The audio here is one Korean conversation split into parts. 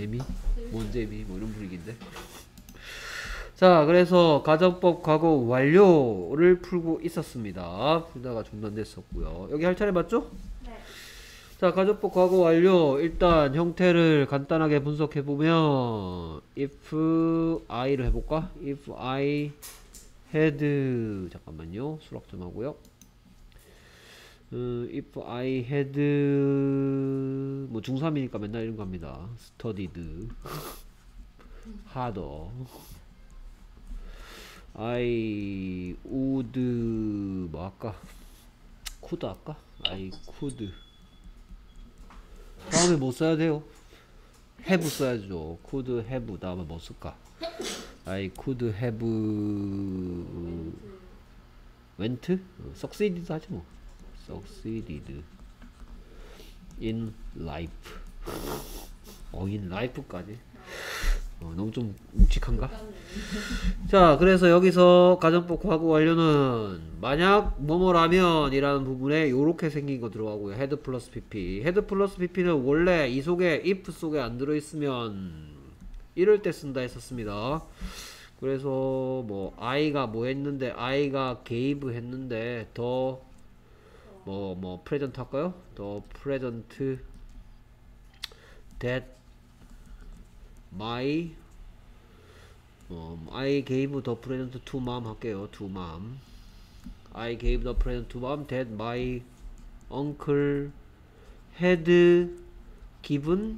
재미? 뭔 재미? 뭐 이런 분위기인데. 자, 그래서 가정법 과거 완료를 풀고 있었습니다. 풀다가 중단됐었고요. 여기 할 차례 맞죠? 네. 자, 가정법 과거 완료. 일단 형태를 간단하게 분석해 보면 if I를 해볼까? if I had 잠깐만요. 수락 좀 하고요. if I had 뭐 중3이니까 맨날 이런 거 합니다. studied harder I would 뭐 할까? could 할까? I could 다음에 뭐 써야 돼요? have 써야죠. could have 다음에 뭐 쓸까? I could have went? succeeded 하지 뭐. succeeded in life. in life까지. 너무 좀 묵직한가? 자, 그래서 여기서 가정법 과거 완료는 만약 뭐뭐라면 이라는 부분에 요렇게 생긴 거 들어가고요. head 플러스 pp. head 플러스 pp는 원래 이 속에 if 속에 안 들어있으면 이럴 때 쓴다 했었습니다. 그래서 뭐 I가 뭐 했는데 I가 gave 했는데 더 뭐 present 할까요? 더 present that my I gave the present to mom 할게요. to mom. I gave the present to mom that my uncle had given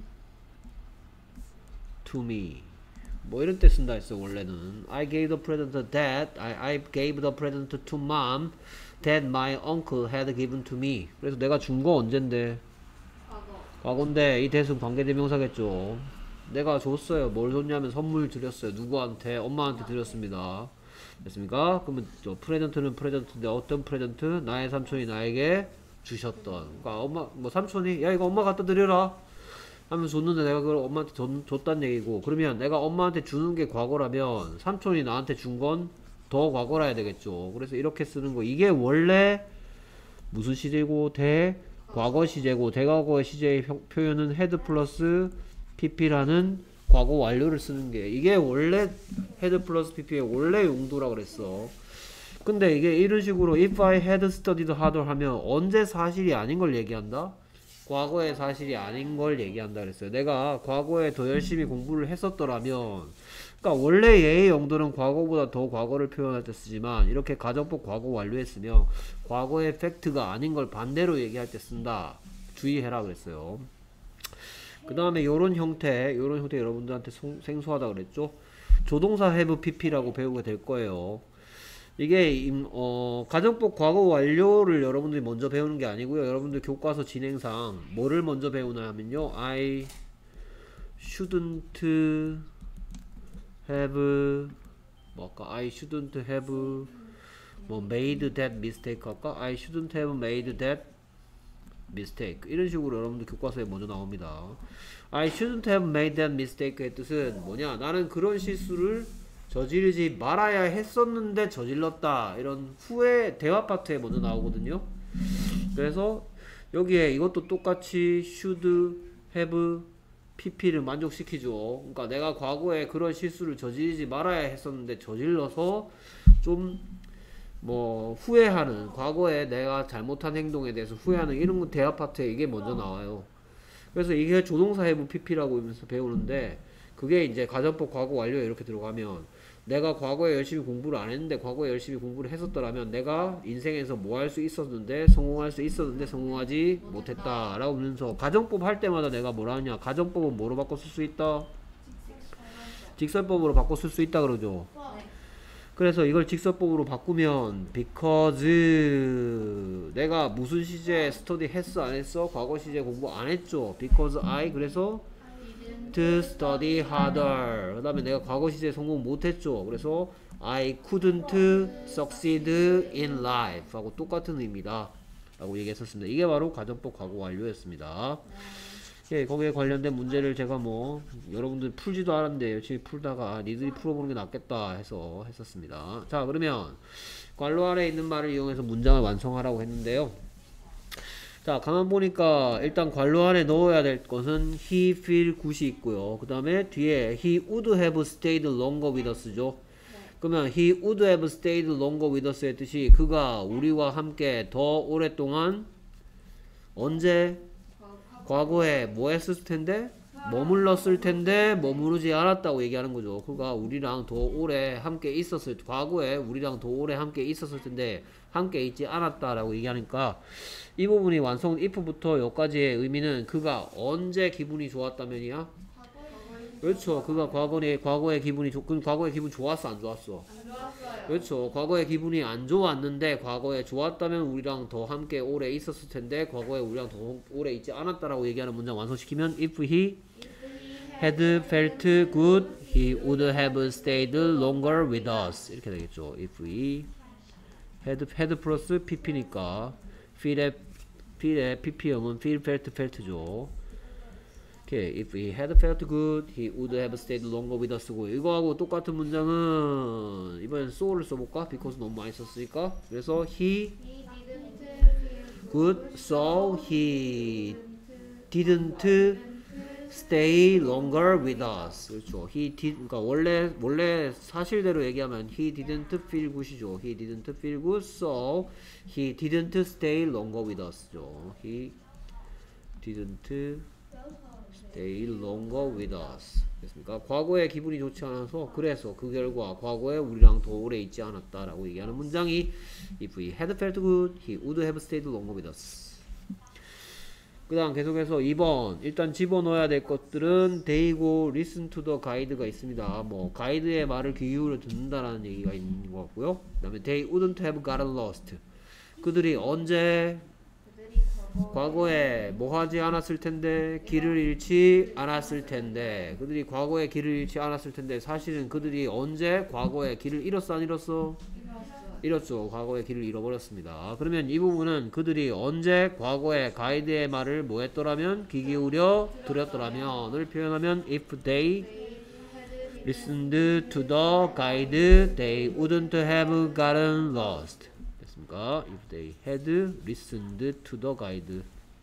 to me. 뭐 이런 때 쓴다 했어 원래는. I gave the present that I gave the present to mom that my uncle had given to me. 그래서 내가 준 거 언젠데? 과거인데 이 대승 관계대명사겠죠. 내가 줬어요. 뭘 줬냐면 선물 드렸어요. 누구한테? 엄마한테 드렸습니다. 됐습니까? 그러면 저 프레젠트는 프레젠트인데 어떤 프레젠트? 나의 삼촌이 나에게 주셨던. 그러니까 엄마 뭐 삼촌이 야 이거 엄마 갖다 드려라 하면 줬는데 내가 그걸 엄마한테 줬단 얘기고. 그러면 내가 엄마한테 주는 게 과거라면 삼촌이 나한테 준 건 더 과거라야 되겠죠. 그래서 이렇게 쓰는 거. 이게 원래 무슨 시제고? 과거 시제고, 대과거의 시제의 표현은 had 플러스 pp라는 과거 완료를 쓰는 게 이게 원래 had 플러스 pp의 원래 용도라 그랬어. 근데 이게 이런 식으로 if I had studied harder 하면 언제 사실이 아닌 걸 얘기한다? 과거의 사실이 아닌 걸 얘기한다 그랬어요. 내가 과거에 더 열심히 공부를 했었더라면. 그러니까 원래 얘의 용도는 과거보다 더 과거를 표현할 때 쓰지만 이렇게 가정법 과거 완료했으면 과거의 팩트가 아닌 걸 반대로 얘기할 때 쓴다. 주의해라 그랬어요. 그 다음에 요런 형태 여러분들한테 생소하다 그랬죠. 조동사 have pp라고 배우게 될 거예요. 이게 가정법 과거 완료를 여러분들이 먼저 배우는 게 아니고요. 여러분들 교과서 진행상 뭐를 먼저 배우나 하면요. I shouldn't have 뭐 아까 I shouldn't have 뭐 made that mistake 할까? I shouldn't have made that mistake. 이런 식으로 여러분들 교과서에 먼저 나옵니다. I shouldn't have made that mistake의 뜻은 뭐냐? 나는 그런 실수를 저지르지 말아야 했었는데 저질렀다. 이런 후에 대화 파트에 먼저 나오거든요. 그래서 여기에 이것도 똑같이 should have pp를 만족시키죠. 그러니까 내가 과거에 그런 실수를 저지르지 말아야 했었는데 저질러서 좀 뭐 후회하는, 과거에 내가 잘못한 행동에 대해서 후회하는 이런 대화 파트에 이게 먼저 나와요. 그래서 이게 조동사 have pp라고 하면서 배우는데 그게 이제 가정법 과거 완료에 이렇게 들어가면 내가 과거에 열심히 공부를 안 했는데 과거에 열심히 공부를 했었더라면 내가 인생에서 뭐 할 수 있었는데 성공할 수 있었는데 성공하지 못했다 라고 하면서 가정법 할 때마다 내가 뭐라 하냐, 가정법은 뭐로 바꿔 쓸 수 있다? 직설법으로 바꿔 쓸 수 있다 그러죠. 그래서 이걸 직설법으로 바꾸면 because 내가 무슨 시제 스터디 했어 안 했어? 과거 시제 공부 안 했죠. because I 그래서 to study harder. 그 다음에 내가 과거 시제에 성공 못했죠. 그래서 I couldn't succeed in life 하고 똑같은 의미다 라고 얘기했었습니다. 이게 바로 가정법 과거 완료였습니다. 예, 거기에 관련된 문제를 제가 뭐 여러분들 풀지도 않았는데 열심히 풀다가 니들이 풀어보는 게 낫겠다 해서 했었습니다. 자, 그러면 괄호 아래에 있는 말을 이용해서 문장을 완성하라고 했는데요. 자, 가만 보니까 일단 괄호 안에 넣어야 될 것은 he feel good이 있고요. 그 다음에 뒤에 he would have stayed longer with us죠. 그러면 he would have stayed longer with us의 뜻이 그가 우리와 함께 더 오랫동안 언제? 과거에 뭐 했을 텐데? 머물렀을 텐데 머무르지 않았다고 얘기하는 거죠. 그가 우리랑 더 오래 함께 있었을 과거에 우리랑 더 오래 함께 있었을 텐데 함께 있지 않았다라고 얘기하니까 이 부분이 완성 if부터 여기까지의 의미는 그가 언제 기분이 좋았다면이야? 그렇죠. 그가 과거에 기분이 과거에 기분 좋았어, 안 좋았어? 안 좋았어요. 그렇죠. 과거에 기분이 안 좋았는데 과거에 좋았다면 우리랑 더 함께 오래 있었을 텐데 과거에 우리랑 더 오래 있지 않았다라고 얘기하는 문장 완성시키면 if he had felt good, he would have stayed longer with us. 이렇게 되겠죠. If he had 플러스 pp니까 feel의 pp형은 feel, felt죠. 오케이. If he had felt good, he would have stayed longer with us고 이거하고 똑같은 문장은 이번엔 so를 써볼까? because 너무 많이 썼으니까. 그래서 he He didn't feel good, so he didn't stay longer with us. 그렇죠. He did, 그러니까 원래 사실대로 얘기하면 he didn't feel good이죠. He didn't feel good, so he didn't stay longer with us죠. He didn't stay longer with us. 됐습니까? 과거에 기분이 좋지 않아서 그래서 그 결과 과거에 우리랑 더 오래 있지 않았다라고 얘기하는 문장이 if he had felt good, he would have stayed longer with us. 그 다음 계속해서 2번 일단 집어넣어야 될 것들은 they고 listen to the guide가 있습니다. 뭐 가이드의 말을 귀 기울여 듣는다라는 얘기가 있는 것 같고요. 그 다음에 they wouldn't have gotten lost. 그들이 언제 과거에 뭐 하지 않았을 텐데 길을 잃지 않았을 텐데 그들이 과거에 길을 잃지 않았을 텐데 사실은 그들이 언제 과거에 길을 잃었어 안 잃었어? 잃었죠. 과거에 길을 잃어버렸습니다. 그러면 이 부분은 그들이 언제 과거에 가이드의 말을 뭐 했더라면 귀 기울여 들었더라면을 표현하면 if they listened to the guide they wouldn't have gotten lost. 됐습니까? If they had listened to the guide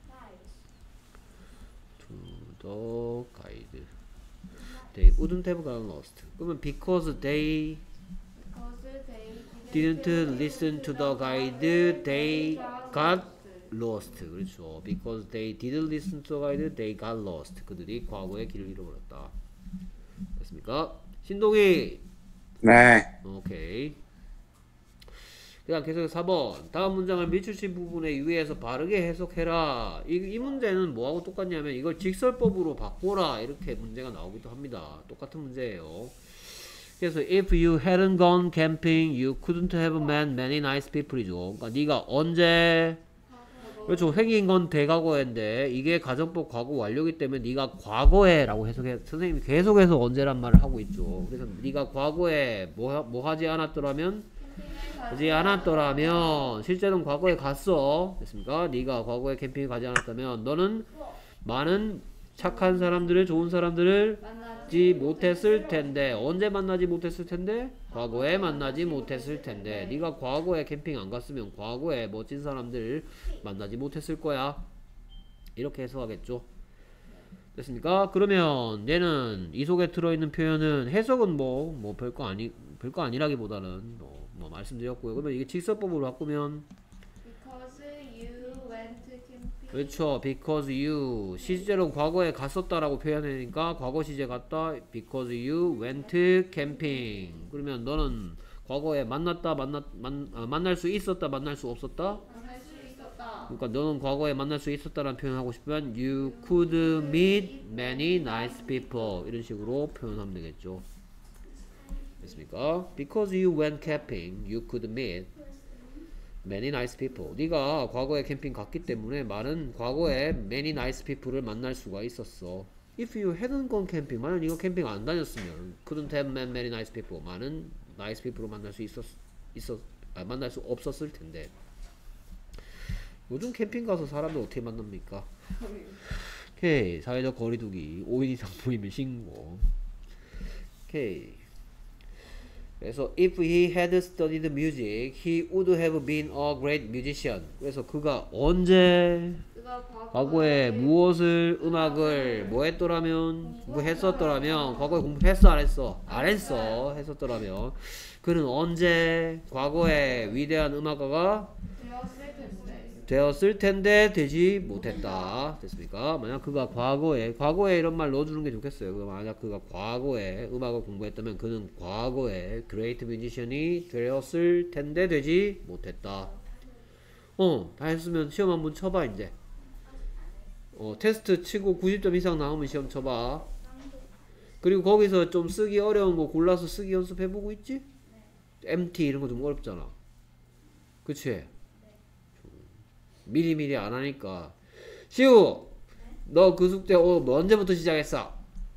they wouldn't have gotten lost. 그러면 because they didn't listen to the guide, they got lost. 그렇죠. Because they didn't listen to the guide, they got lost. 그들이 과거에 길을 잃어버렸다. 됐습니까? 신동희. 네. 오케이. 그다음 계속해서 4번. 다음 문장을 미출시 부분에 유의해서 바르게 해석해라. 이 문제는 뭐하고 똑같냐면 이걸 직설법으로 바꿔라. 이렇게 문제가 나오기도 합니다. 똑같은 문제예요. 그래서 if you hadn't gone camping, you couldn't have met many nice people이죠. 그러니까 네가 언제 그렇죠. 생긴 건 대과거인데 이게 가정법 과거 완료이기 때문에 네가 과거에라고 해석해. 선생님이 계속해서 언제란 말을 하고 있죠. 그래서 네가 과거에 뭐 하지 않았더라면 실제로는 과거에 갔어. 됐습니까? 네가 과거에 캠핑에 가지 않았다면 너는 많은 착한 사람들을 좋은 사람들을 만나지 못했을 텐데 언제 만나지 못했을 텐데 과거에 만나지 못했을 텐데 네가 과거에 캠핑 안 갔으면 과거에 멋진 사람들 만나지 못했을 거야. 이렇게 해석하겠죠. 됐습니까? 그러면 얘는 이 속에 들어있는 표현은 해석은 뭐 별거 아니라기보다는 뭐 말씀드렸고요. 그러면 이게 직설법으로 바꾸면 Because you went camping. 그렇죠. Because you 실제로 과거에 갔었다라고 표현하니까 과거 시제 같다. Because you went camping. 그러면 너는 과거에 만날 수 있었다, 만날 수 없었다? 만날 수 있었다. 그러니까 너는 과거에 만날 수 있었다라는 표현하고 싶으면 you could meet many nice people 이런 식으로 표현하면 되겠죠. 됐습니까? Because you went camping, you could meet many nice people. 네가 과거에 캠핑 갔기 때문에 많은 과거에 many nice people을 만날 수가 있었어. If you hadn't gone camping, 만약 네가 캠핑 안 다녔으면 couldn't have met many nice people. 많은 nice people을 만날 수 없었을 텐데. 요즘 캠핑 가서 사람들 어떻게 만납니까? 오케이. 사회적 거리두기 5인 이상 모이면 신고. 오케이. 그래서 if he had studied music, he would have been a great musician. 그래서 그가 언제 그가 과거에 무엇을 음악을 뭐 했더라면 공부했었더라면 과거에 공부했어 안 했어? 안 했어. 했었더라면 그는 언제 과거에 위대한 음악가가 되었을 텐데 되지 못했다. 됐습니까? 만약 그가 과거에 이런 말 넣어주는 게 좋겠어요. 만약 그가 과거에 음악을 공부했다면 그는 과거에 great musician이 되었을 텐데 되지 못했다. 다 했으면 시험 한번 쳐봐 이제. 테스트 치고 90점 이상 나오면 시험 쳐봐. 그리고 거기서 좀 쓰기 어려운 거 골라서 쓰기 연습해보고 있지? MT 이런 거 좀 어렵잖아. 그치? 미리미리 안 하니까. 시우! 너 그 숙제 언제부터 시작했어?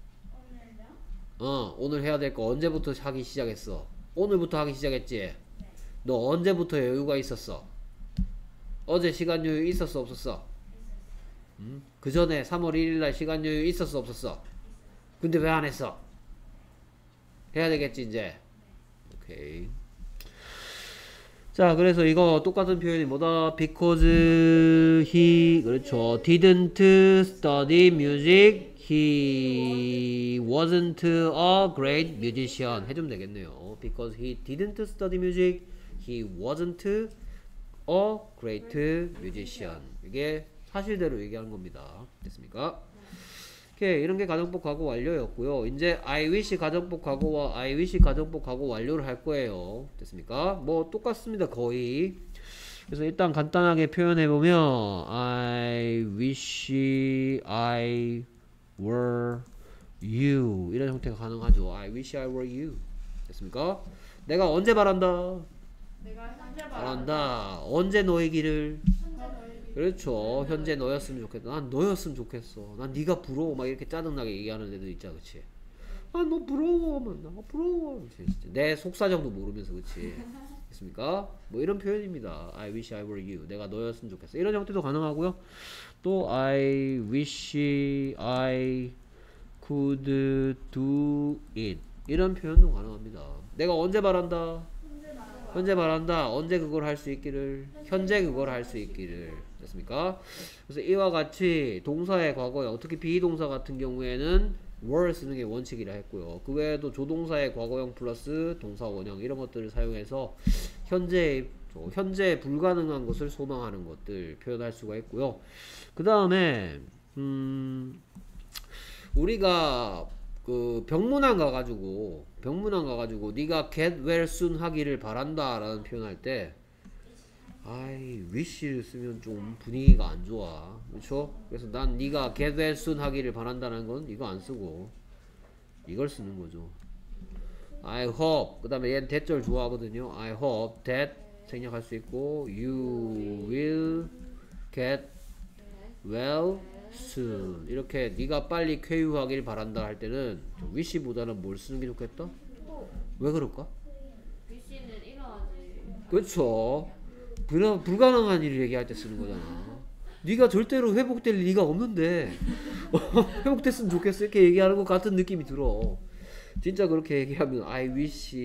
오늘 해야 될 거 언제부터 하기 시작했어? 오늘부터 하기 시작했지? 너 언제부터 여유가 있었어? 어제 시간 여유 있었어 없었어? 그 전에 3월 1일날 시간 여유 있었어 없었어? 근데 왜 안 했어? 해야 되겠지 이제. 오케이. 자, 그래서 이거 똑같은 표현이 뭐다? Because he 그렇죠. didn't study music, he wasn't a great musician. 해주면 되겠네요. Because he didn't study music, he wasn't a great musician. 이게 사실대로 얘기하는 겁니다. 됐습니까? 오케이, 이런 게 가정법 과거 완료였고요. 이제 I wish 가정법 과거와 I wish 가정법 과거 완료를 할 거예요. 됐습니까? 뭐 똑같습니다. 거의. 그래서 일단 간단하게 표현해 보면 I wish I were you 이런 형태가 가능하죠. I wish I were you. 됐습니까? 내가 언제 바란다? 내가 현재 바란다. 언제 너이기를? 그렇죠. 현재 너였으면 좋겠다. 난 너였으면 좋겠어. 난 네가 부러워. 막 이렇게 짜증나게 얘기하는 애들 있잖아, 그치? 아, 너 부러워. 나 부러워. 내 속사정도 모르면서, 그치? 됐습니까? 뭐 이런 표현입니다. I wish I were you. 내가 너였으면 좋겠어. 이런 형태도 가능하고요. 또 I wish I could do it. 이런 표현도 가능합니다. 내가 언제 바란다? 현재 바란다. 언제 그걸 할 수 있기를? 현재 그걸 할 수 있기를. 됐습니까? 그래서 이와 같이 동사의 과거에 특히 비동사 같은 경우에는 were 쓰는 게 원칙이라 했고요. 그 외에도 조동사의 과거형 플러스 동사 원형 이런 것들을 사용해서 현재 불가능한 것을 소망하는 것들 표현할 수가 있고요. 그 다음에 우리가 그 병문안 가가지고 네가 get well soon 하기를 바란다 라는 표현할 때 I wish를 쓰면 좀 분위기가 안 좋아. 그렇죠? 그래서 난 네가 get well soon 하기를 바란다는 건 이거 안 쓰고 이걸 쓰는 거죠. I hope. 그 다음에 얘는 대절 좋아하거든요. I hope that 생략할 수 있고 you will get well soon. 이렇게 네가 빨리 쾌유하길 바란다 할 때는 wish보다는 뭘 쓰는 게 좋겠다? 왜 그럴까? 위시는 일어나지. 그렇죠. 불가능한 일을 얘기할 때 쓰는 거잖아. 네가 절대로 회복될 리가 없는데 회복됐으면 좋겠어 이렇게 얘기하는 것 같은 느낌이 들어. 진짜 그렇게 얘기하면 I wish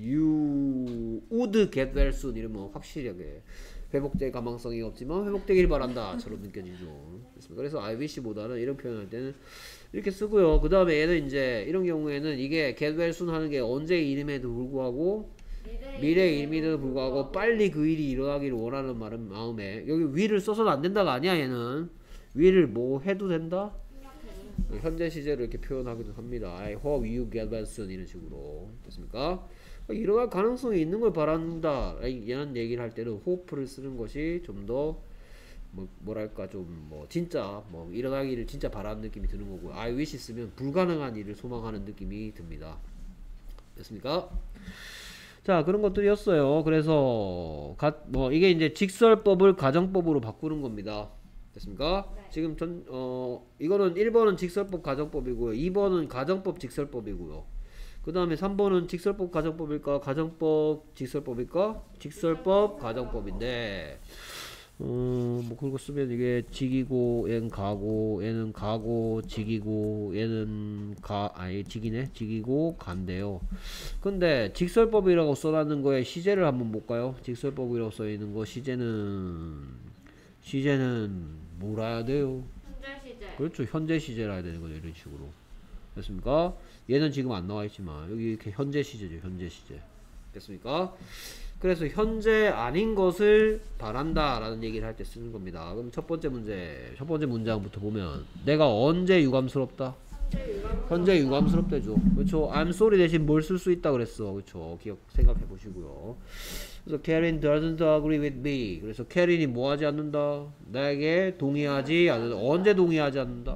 you would get well soon 이러면 확실하게 회복될 가망성이 없지만 회복되길 바란다 처럼 느껴지죠. 그래서 I wish보다는 이런 표현할 때는 이렇게 쓰고요. 그 다음에 얘는 이제 이런 경우에는 이게 get well soon 하는 게 언제의 이름에도 불구하고 미래의 이름에도 불구하고 빨리 그 일이 일어나기를 원하는 마음에 여기 will을 써서는 안 된다가 아니야. 얘는 will을 뭐 해도 된다? 현재 시제로 이렇게 표현하기도 합니다. I hope you get well soon 이런 식으로. 됐습니까? 일어날 가능성이 있는 걸 바란다 이런 얘기를 할 때는 hope를 쓰는 것이 좀 더 뭐랄까 좀 진짜 일어나기를 진짜 바라는 느낌이 드는 거고 I wish 쓰면 불가능한 일을 소망하는 느낌이 듭니다. 됐습니까? 자, 그런 것들이었어요. 그래서 이게 이제 직설법을 가정법으로 바꾸는 겁니다. 됐습니까? 네. 지금 이거는 1번은 직설법 가정법이고요. 2번은 가정법 직설법이고요. 그 다음에 3번은 직설법 가정법일까? 가정법 직설법일까? 직설법 가정법인데 그리고 쓰면 이게 직이고 얘는 가고 얘는 가고 직이고 얘는 직이네. 직이고 간대요. 근데 직설법이라고 써놨는 거에 시제를 한번 볼까요? 직설법이라고 써있는 거 시제는 뭘 해야 돼요? 현재 시제. 그렇죠. 현재 시제를 해야 되는 거죠. 이런 식으로. 됐습니까? 얘는 지금 안 나와 있지만 여기 이렇게 현재 시제죠. 현재 시제. 됐습니까? 그래서 현재 아닌 것을 바란다 라는 얘기를 할 때 쓰는 겁니다. 그럼 첫 번째 문제, 첫 번째 문장부터 보면 내가 언제 유감스럽다? 현재 유감스럽다죠. 그렇죠. I'm sorry 대신 뭘 쓸 수 있다 그랬어. 그렇죠. 기억 생각해 보시고요. 그래서 Karen doesn't agree with me. 그래서 캐린이 뭐 하지 않는다? 나에게 동의하지 않는다. 언제 동의하지 않는다?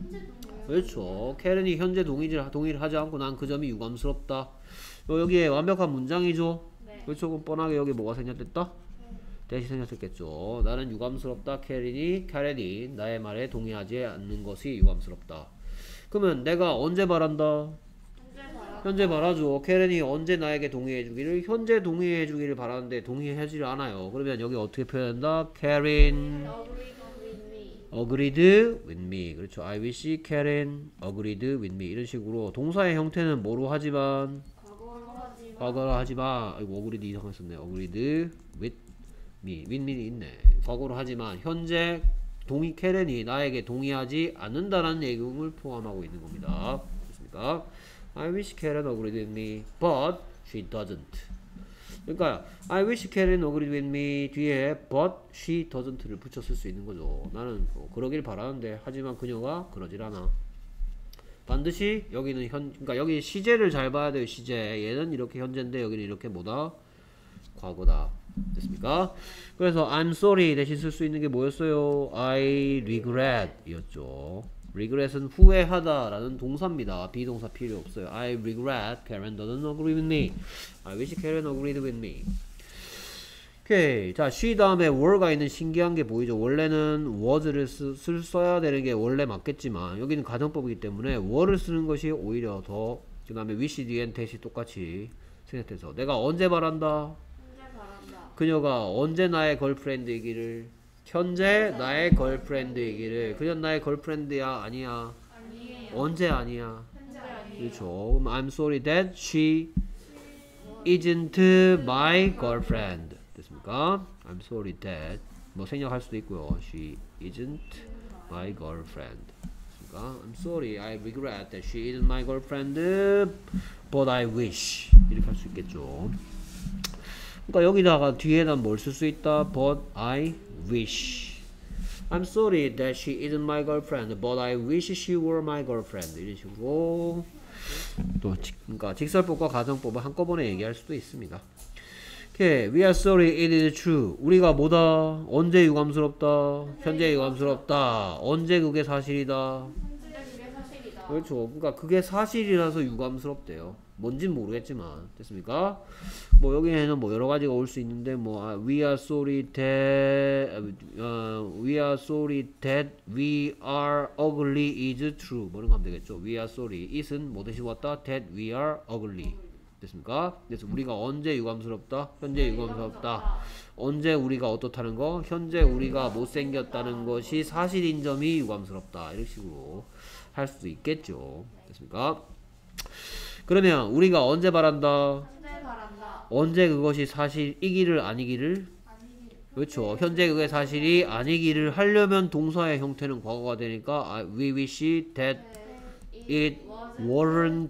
그렇죠. 캐런이 현재 동의를 하지 않고 난 그 점이 유감스럽다. 여기에 완벽한 문장이죠. 네. 그렇죠. 그럼 뻔하게 여기 뭐가 생겼댔다? 대시 생겼겠죠. 나는 유감스럽다. 캐런이 나의 말에 동의하지 않는 것이 유감스럽다. 그러면 내가 언제 바란다? 현재 바라죠. 캐런이 언제 나에게 동의해주기를? 현재 동의해주기를 바라는데 동의하지 않아요. 그러면 여기 어떻게 표현한다? Karen agreed with me. 그렇죠. I wish Karen agreed with me. 이런 식으로 동사의 형태는 뭐로 하지만 과거로 하지만 아이고 agreed 이상했었네. agreed with me. with me 있네. 과거로 하지만 현재 캐런이 나에게 동의하지 않는다라는 내용을 포함하고 있는 겁니다. 됐습니까? I wish Karen agreed with me, but she doesn't. 그러니까 I wish Karen agreed with me 뒤에 but she doesn't를 붙였을 수 있는 거죠. 나는 그러길 바라는데 하지만 그녀가 그러질 않아. 반드시 여기는 그러니까 여기 시제를 잘 봐야 돼요. 시제. 얘는 이렇게 현재인데 여기는 이렇게 뭐다? 과거다. 됐습니까? 그래서 I'm sorry 대신 쓸 수 있는 게 뭐였어요? I regret 이었죠. regret은 후회하다 라는 동사입니다. 비동사 필요 없어요. I regret Karen doesn't agree with me. I wish Karen agreed with me. 오케이. 자, she 다음에 were가 있는 신기한 게 보이죠. 원래는 was를 써야 되는 게 원래 맞겠지만 여기는 가정법이기 때문에 were를 쓰는 것이 오히려 더 그 다음에 wish 뒤엔 대시 똑같이 생략해서 내가 언제 바란다? 그녀가 언제 나의 걸프렌드이기를 현재 나의 걸프렌드이기를 그녀 나의 걸프렌드야 아니야 언제 아니야 그렇죠. 그럼 I'm sorry that she isn't my girlfriend 됐습니까? I'm sorry that 뭐 생략할 수도 있고요. She isn't my girlfriend 됐습니까? I'm sorry I regret that she isn't my girlfriend but I wish 이렇게 할 수 있겠죠. 그러니까 여기다가 뒤에다 뭘 쓸 수 있다? But I wish. I'm sorry that she isn't my girlfriend, but I wish she were my girlfriend. 이런 식으로 또 그러니까 직설법과 가정법을 한꺼번에 얘기할 수도 있습니다. Okay, we are sorry it is true. 우리가 뭐다? 언제 유감스럽다? 현재 유감스럽다. 언제 그게 사실이다? 그렇죠. 그러니까 그게 사실이라서 유감스럽대요. 뭔진 모르겠지만 됐습니까? 뭐 여기에는 뭐 여러 가지가 올 수 있는데 뭐 we are sorry that we are ugly is true 뭐 이런 거 하면 되겠죠. we are sorry it은 뭐 대신 왔다 that we are ugly 됐습니까? 그래서 우리가 언제 유감스럽다? 현재 유감스럽다. 언제 우리가 어떻다는 거? 현재 우리가 못생겼다는 것이 사실인 점이 유감스럽다. 이런 식으로 할 수도 있겠죠. 됐습니까? 그러면 우리가 언제 바란다? 언제 그것이 사실이기를 아니기를? 그렇죠. 현재 그게 사실이 아니기를 하려면 동사의 형태는 과거가 되니까 we wish that it weren't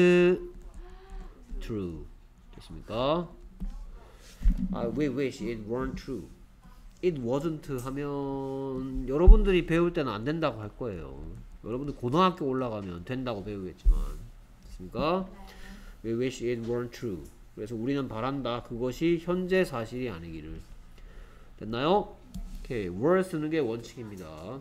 true. 됐습니까? we wish it weren't true. it wasn't 하면 여러분들이 배울 때는 안 된다고 할 거예요. 여러분들 고등학교 올라가면 된다고 배우겠지만 됐습니까? We wish it weren't true. 그래서 우리는 바란다. 그것이 현재 사실이 아니기를. 됐나요? 오케이. were 쓰는 게 원칙입니다.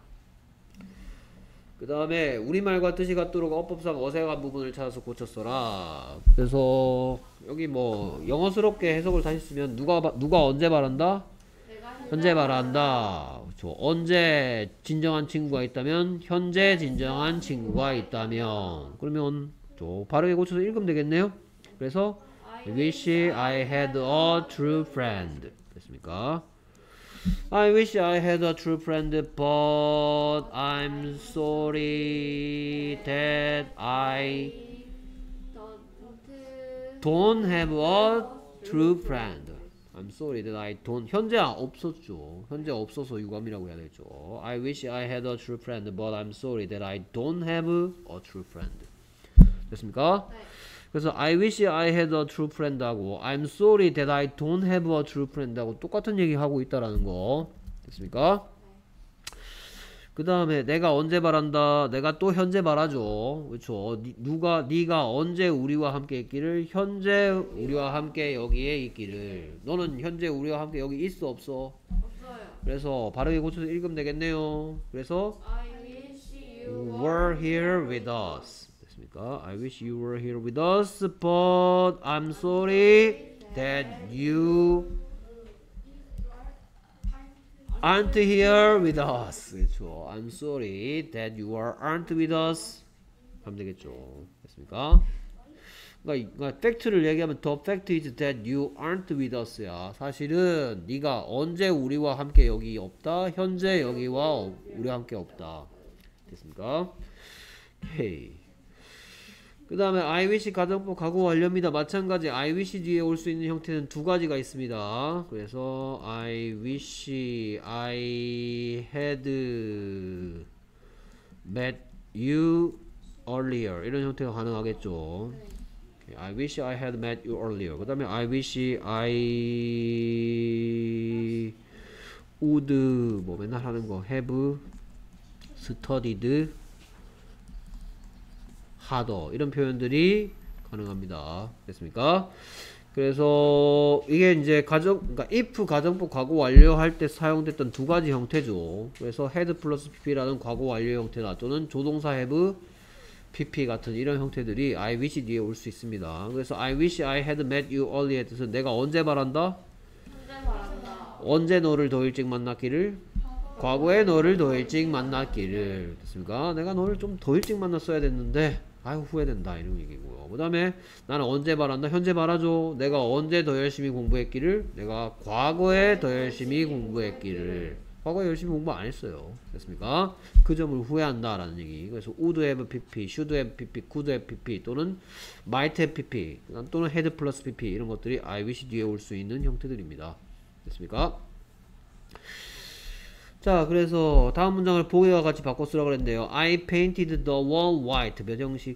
그 다음에 우리말과 뜻이 같도록 어법상 어색한 부분을 찾아서 고쳤어라. 그래서 여기 뭐 영어스럽게 해석을 다시 쓰면 누가 언제 바란다? 현재 바란다. 그렇죠. 언제 진정한 친구가 있다면 현재 진정한 친구가 있다면 그러면 바르게 고쳐서 읽으면 되겠네요. 그래서 I wish I had a true friend 됐습니까? I wish I had a true friend but I'm sorry that I don't have a true friend. I'm sorry that I don't. 현재 없었죠. 현재 없어서 유감이라고 해야 되죠. I wish I had a true friend, but I'm sorry that I don't have a true friend. 됐습니까? 네. 그래서 I wish I had a true friend 하고 I'm sorry that I don't have a true friend 하고 똑같은 얘기 하고 있다라는 거. 됐습니까? 그 다음에 내가 언제 말한다. 내가 또 현재 말하죠. 그렇죠. 네가 언제 우리와 함께 있기를. 현재 우리와 함께 여기에 있기를. 너는 현재 우리와 함께 여기 있어 없어? 없어요. 그래서 발음이 고쳐서 읽으면 되겠네요. 그래서 I wish you were here with us. 됐습니까? I wish you were here with us, but I'm sorry that you aren't here with us. 그렇죠. I'm sorry that you aren't with us. 하면 되겠죠. 됐습니까? 그러니까 팩트를 얘기하면 the fact is that you aren't with us야. 사실은 네가 언제 우리와 함께 여기 없다. 현재 여기와 우리와 함께 없다. 됐습니까? 오케이. 그 다음에 I wish 가정법 과거 완료입니다. 마찬가지 I wish 뒤에 올 수 있는 형태는 두 가지가 있습니다. 그래서 I wish I had met you earlier 이런 형태가 가능하겠죠. Okay, I wish I had met you earlier. 그 다음에 I wish I would 뭐 맨날 하는 거 have studied harder 이런 표현들이 가능합니다. 됐습니까? 그래서 이게 이제 그러니까 if 가정법 과거 완료할 때 사용됐던 두 가지 형태죠. 그래서 had 플러스 pp라는 과거 완료 형태나 또는 조동사 have pp 같은 이런 형태들이 I wish 뒤에 올 수 있습니다. 그래서 I wish I had met you earlier 뜻은 내가 언제 말한다? 현재 말한다. 언제 너를 더 일찍 만났기를? 과거에 너를 더 일찍 만났기를. 됐습니까? 내가 너를 좀 더 일찍 만났어야 됐는데 아유 후회된다 이런 얘기고요. 그 다음에 나는 언제 말한다? 현재 말하죠. 내가 언제 더 열심히 공부했기를? 내가 과거에 더 열심히 공부했기를. 과거에 열심히 공부 안 했어요. 됐습니까? 그 점을 후회한다 라는 얘기. 그래서 would have pp, should have pp, could have pp 또는 might have pp 또는 had 플러스 pp 이런 것들이 I wish 뒤에 올 수 있는 형태들입니다. 됐습니까? 자, 그래서 다음 문장을 보기와 같이 바꿔 쓰라고 그랬는데요. I painted the wall white. 몇 형식?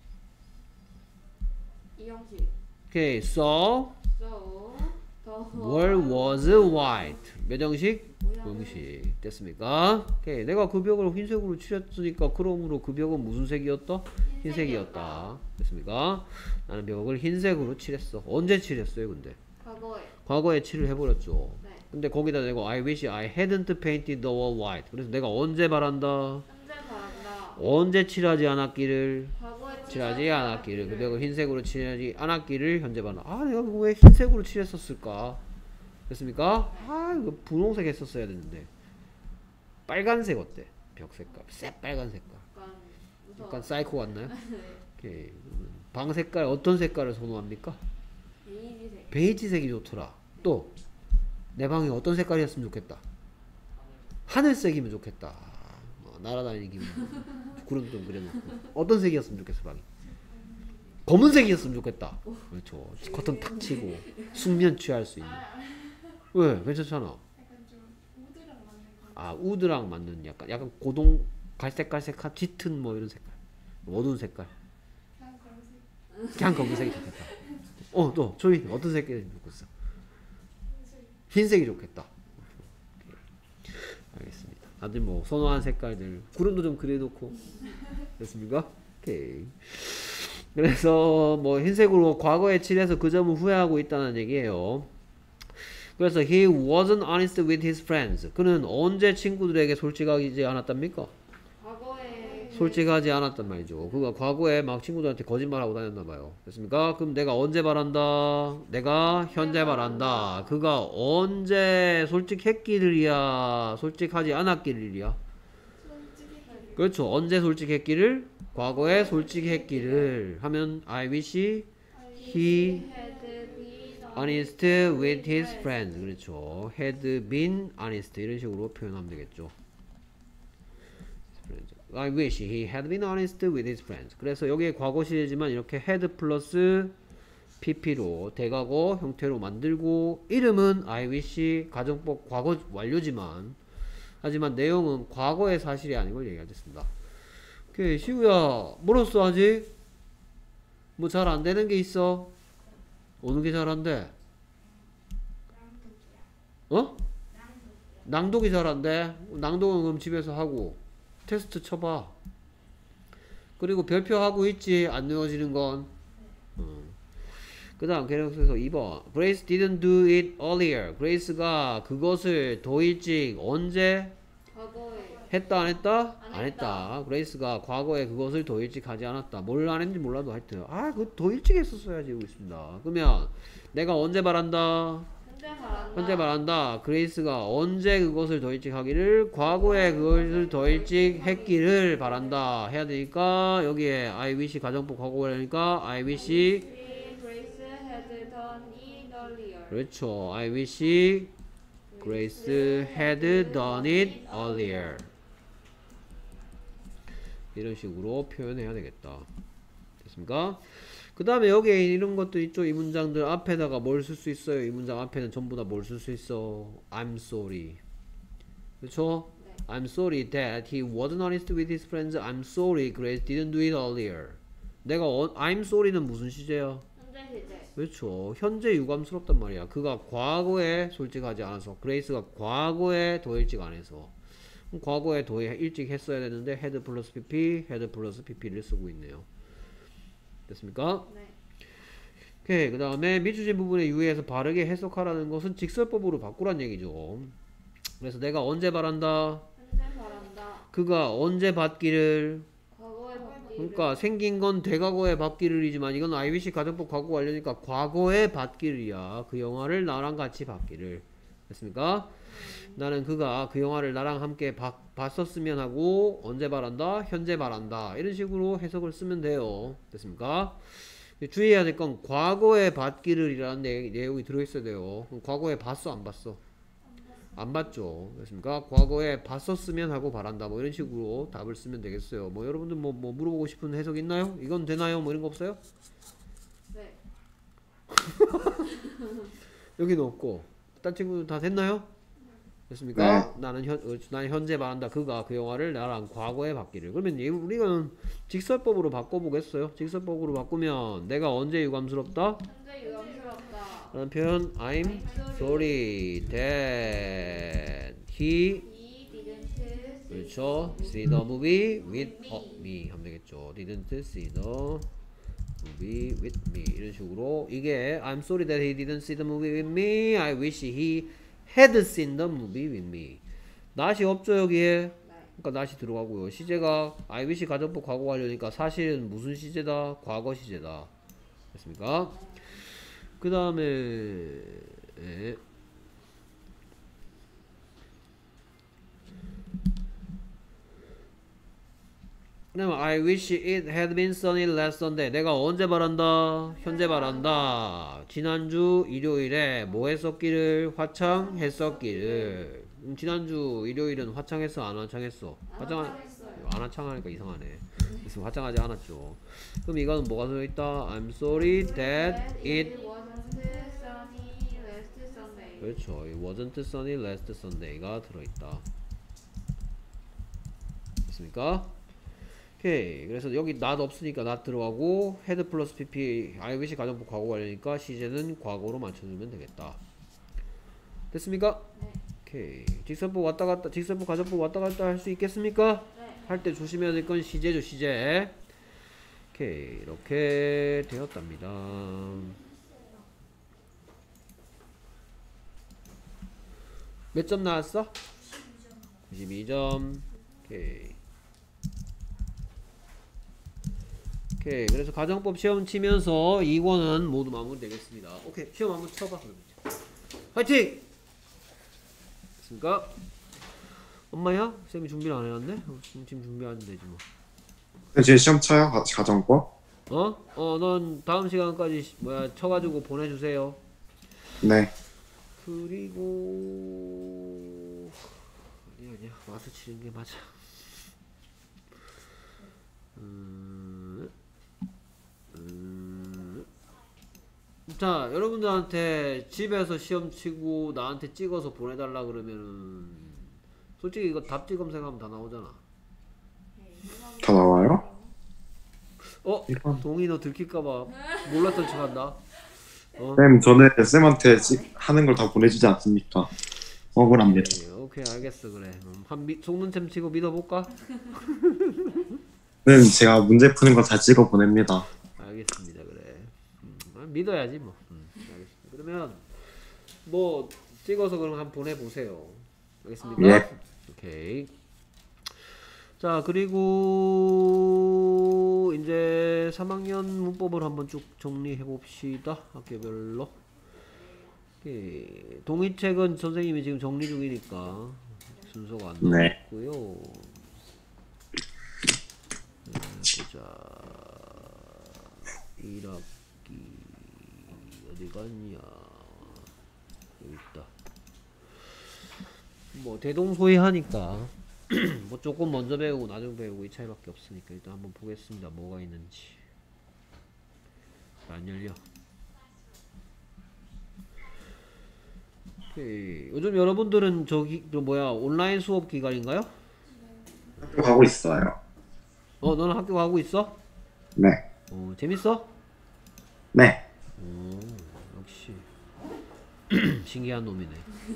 이형식. 오케이, so So the wall was white. 몇 형식? 모양은 형식. 됐습니까? 오케이, 내가 그 벽을 흰색으로 칠했으니까 그러므로 그 벽은 무슨 색이었다? 흰색이었다. 됐습니까? 나는 벽을 흰색으로 칠했어. 언제 칠했어요, 근데? 과거에. 과거에 칠을 해버렸죠. 네. 근데 거기다 대고 I wish I hadn't painted the wall white. 그래서 내가 언제 말한다? 현재 말한다. 언제 칠하지 않았기를? 과거에 칠하지 않았기를. 그 벽을 흰색으로 칠하지 않았기를 현재 말한다. 아, 내가 그거 왜 흰색으로 칠했었을까? 됐습니까? 아, 이거 분홍색 했었어야 됐는데. 빨간색 어때? 벽 색깔. 새빨간 색깔. 약간 무서워. 약간 사이코 같나요? 오케이. 방 색깔 어떤 색깔을 선호합니까? 베이지색. 베이지색이 좋더라. 또 내 방이 어떤 색깔이었으면 좋겠다. 하늘색이면 좋겠다. 날아다니는 기분. 구름 좀 그려놓고. 어떤 색이었으면 좋겠어 방이. 검은색이었으면 좋겠다. 그렇죠. 커튼 탁 치고 숙면 취할 수 있는. 왜? 괜찮잖아. 약간 좀 우드랑 맞는 거. 아, 우드랑 맞는 약간 고동 갈색갈색한 짙은 뭐 이런 색깔. 어두운 색깔. 그냥 검색. 그냥 검은색이 좋겠다. 또 조이 어떤 색이 좋겠어? 흰색. 흰색이 좋겠다. 알겠습니다. 다들 뭐 선호한 색깔들 구름도 좀 그려놓고 됐습니까? 오케이. 그래서 뭐 흰색으로 과거에 칠해서 그 점을 후회하고 있다는 얘기예요. 그래서 he wasn't honest with his friends. 그는 언제 친구들에게 솔직하지 않았답니까? 과거에 솔직하지 않았단 말이죠. 그가 과거에 막 친구들한테 거짓말하고 다녔나 봐요. 됐습니까? 그럼 내가 언제 말한다? 내가 현재 말한다. 그가 언제 솔직했기를이야? 솔직하지 않았기를이야? 솔직히 그렇죠. 언제 솔직했기를? 과거에 솔직했기를 하면 I wish he had been honest with his friends. 그렇죠. had been honest 이런 식으로 표현하면 되겠죠. I wish he had been honest with his friends. 그래서 여기에 과거 시제지만 이렇게 had 플러스 PP로 대과거 형태로 만들고 이름은 I wish 가정법 과거 완료지만 하지만 내용은 과거의 사실이 아닌 걸 얘기하겠습니다. 오케이 시우야 뭐로써 아직? 뭐 잘 안되는 게 있어? 어느 게 잘 안돼? 어? 낭독이 잘 안돼? 낭독은 그럼 집에서 하고 테스트 쳐봐. 그리고 별표하고 있지 안 외워지는 건. 그 다음 계속해서 2번 Grace didn't do it earlier. Grace가 그것을 더 일찍 언제 과거에 했다 안 했다? 안 안 했다. 했다. 그레이스가 과거에 그것을 더 일찍 하지 않았다. 뭘 안 했는지 몰라도 하여튼 그거 더 일찍 했었어야지 이러고 있습니다. 그러면 내가 언제 말한다? 현재 말한다. 현재 말한다. 그레이스가 언제 그것을 더 일찍 하기를 과거에 그것을 더 일찍 했기를 바란다. 해야 되니까 여기에 I wish 가정법 과거 하니까 I wish Grace had done it earlier. 그렇죠. I wish Grace had done it earlier. 이런 식으로 표현해야 되겠다. 됐습니까? 그 다음에 여기에 이런 것도 있죠. 이 문장들 앞에다가 뭘 쓸 수 있어요? 이 문장 앞에는 전부 다 뭘 쓸 수 있어? I'm sorry. 그렇죠? 네. I'm sorry that he wasn't honest with his friends. I'm sorry Grace didn't do it earlier. 내가 I'm sorry는 무슨 시제야? 현재 시제. 그렇죠. 현재 유감스럽단 말이야. 그가 과거에 솔직하지 않아서 그레이스가 과거에 더 일찍 안 해서 그럼 과거에 더 일찍 했어야 되는데 had 플러스 pp, had 플러스 pp를 쓰고 있네요. 됐습니까? 네. 오케이. 그 다음에 미주진 부분에 유의해서 바르게 해석하라는 것은 직설법으로 바꾸란 얘기죠. 그래서 내가 언제 말한다? 현재 말한다. 그가 언제 받기를 과거에 받기를. 그러니까 생긴 건 대과거에 받기를이지만 이건 I wish 가정법 과거 완료니까 과거에 받기를이야. 그 영화를 나랑 같이 받기를. 됐습니까? 나는 그가 그 영화를 나랑 함께 봤었으면 하고 언제 말한다? 현재 말한다. 이런 식으로 해석을 쓰면 돼요. 됐습니까? 주의해야 될 건 과거에 받기를이라는 내용이 들어있어야 돼요. 그럼 과거에 봤어 안 봤어? 안 봤죠. 됐습니까? 과거에 봤었으면 하고 바란다. 뭐 이런 식으로 답을 쓰면 되겠어요. 뭐 여러분들 뭐 물어보고 싶은 해석 있나요? 이건 되나요? 뭐 이런 거 없어요? 네. 여기는 없고 딴 친구들 다 됐나요? 됐습니까? 네. 나는 현재 말한다. 그가 그 영화를 나랑 과거에 받기를. 그러면 우리가 직설법으로 바꿔보겠어요. 직설법으로 바꾸면 내가 언제 유감스럽다? 현재 유감스럽다. 라는 표현 I'm sorry that he He didn't 그렇죠. see the movie with me 하면 되겠죠. didn't see the movie with me 이런 식으로 이게 I'm sorry that he didn't see the movie with me. I wish he had seen the movie with me. not이 없죠 여기에. 그러니까 not이 들어가고요. 시제가 I wish 가정법 과거 완료니까 사실은 무슨 시제다? 과거 시제다. 됐습니까? 그 다음에 그다음에 I wish it had been sunny last Sunday. 내가 언제 말한다? 현재 말한다. 지난주 일요일에 뭐 했었기를? 화창했었기를. 지난주 일요일은 화창했어? 안 화창했어? 안 화창하니까 이상하네. 그래서 화창하지 않았죠. 그럼 이거는 뭐가 들어있다? I'm sorry that it wasn't sunny last Sunday. 그렇죠. It wasn't sunny last Sunday가 들어있다. 됐습니까? 오케이. 그래서 여기 not 없으니까 not 들어가고 had 플러스 pp I wish 가정법 과거 완료니까 시제는 과거로 맞춰주면 되겠다. 됐습니까? 네. 오케이. 직선법 왔다 갔다 직선법 가정법 왔다 갔다 할 수 있겠습니까? 네. 할 때 조심해야 될 건 시제죠. 시제. 오케이. 이렇게 되었답니다. 몇 점 나왔어? 92점. 오케이. 오케이. 그래서 가정법 시험 치면서 2권은 모두 마무리 되겠습니다. 오케이. 시험 한번 쳐봐. 화이팅! 됐습니까? 엄마야? 쌤이 준비를 안 해놨네? 지금 준비하면 되지 뭐. 이제 시험 쳐요? 가정법? 넌 다음 시간까지 쳐가지고 보내주세요. 네. 그리고 아니야 와서 치는 게 맞아. 자, 여러분들한테 집에서 시험 치고 나한테 찍어서 보내달라 그러면은 솔직히 이거 답지 검색하면 다 나오잖아. 다 나와요? 이건 동이 너 들킬까봐 몰랐던 척한다. 쌤, 저는 쌤한테 하는 걸 다 보내주지 않습니까? 억울합니다. 오케이 알겠어 그래. 속는 셈 치고 믿어볼까? 쌤, 제가 문제 푸는 거 다 찍어 보냅니다. 알겠습니다 그래. 믿어야지 뭐. 알겠습니다. 그러면 뭐 찍어서 그럼 한번 보내보세요. 알겠습니까? 예. 오케이. 자 그리고 이제 3학년 문법을 한번 쭉 정리해 봅시다. 학교별로. 오케이. 동의책은 선생님이 지금 정리 중이니까 순서가 안 네. 나왔고요. 보자. 1학기 어디 갔냐? 여기 있다. 뭐 대동소이하니까 뭐 조금 먼저 배우고 나중 배우고 이 차이밖에 없으니까 일단 한번 보겠습니다. 뭐가 있는지. 안 열려. 오케이. 요즘 여러분들은 저기 그 뭐야 온라인 수업 기간인가요? 학교 가고 있어요. 너는 학교 가고 있어? 네. 재밌어? 네. 역시 신기한 놈이네.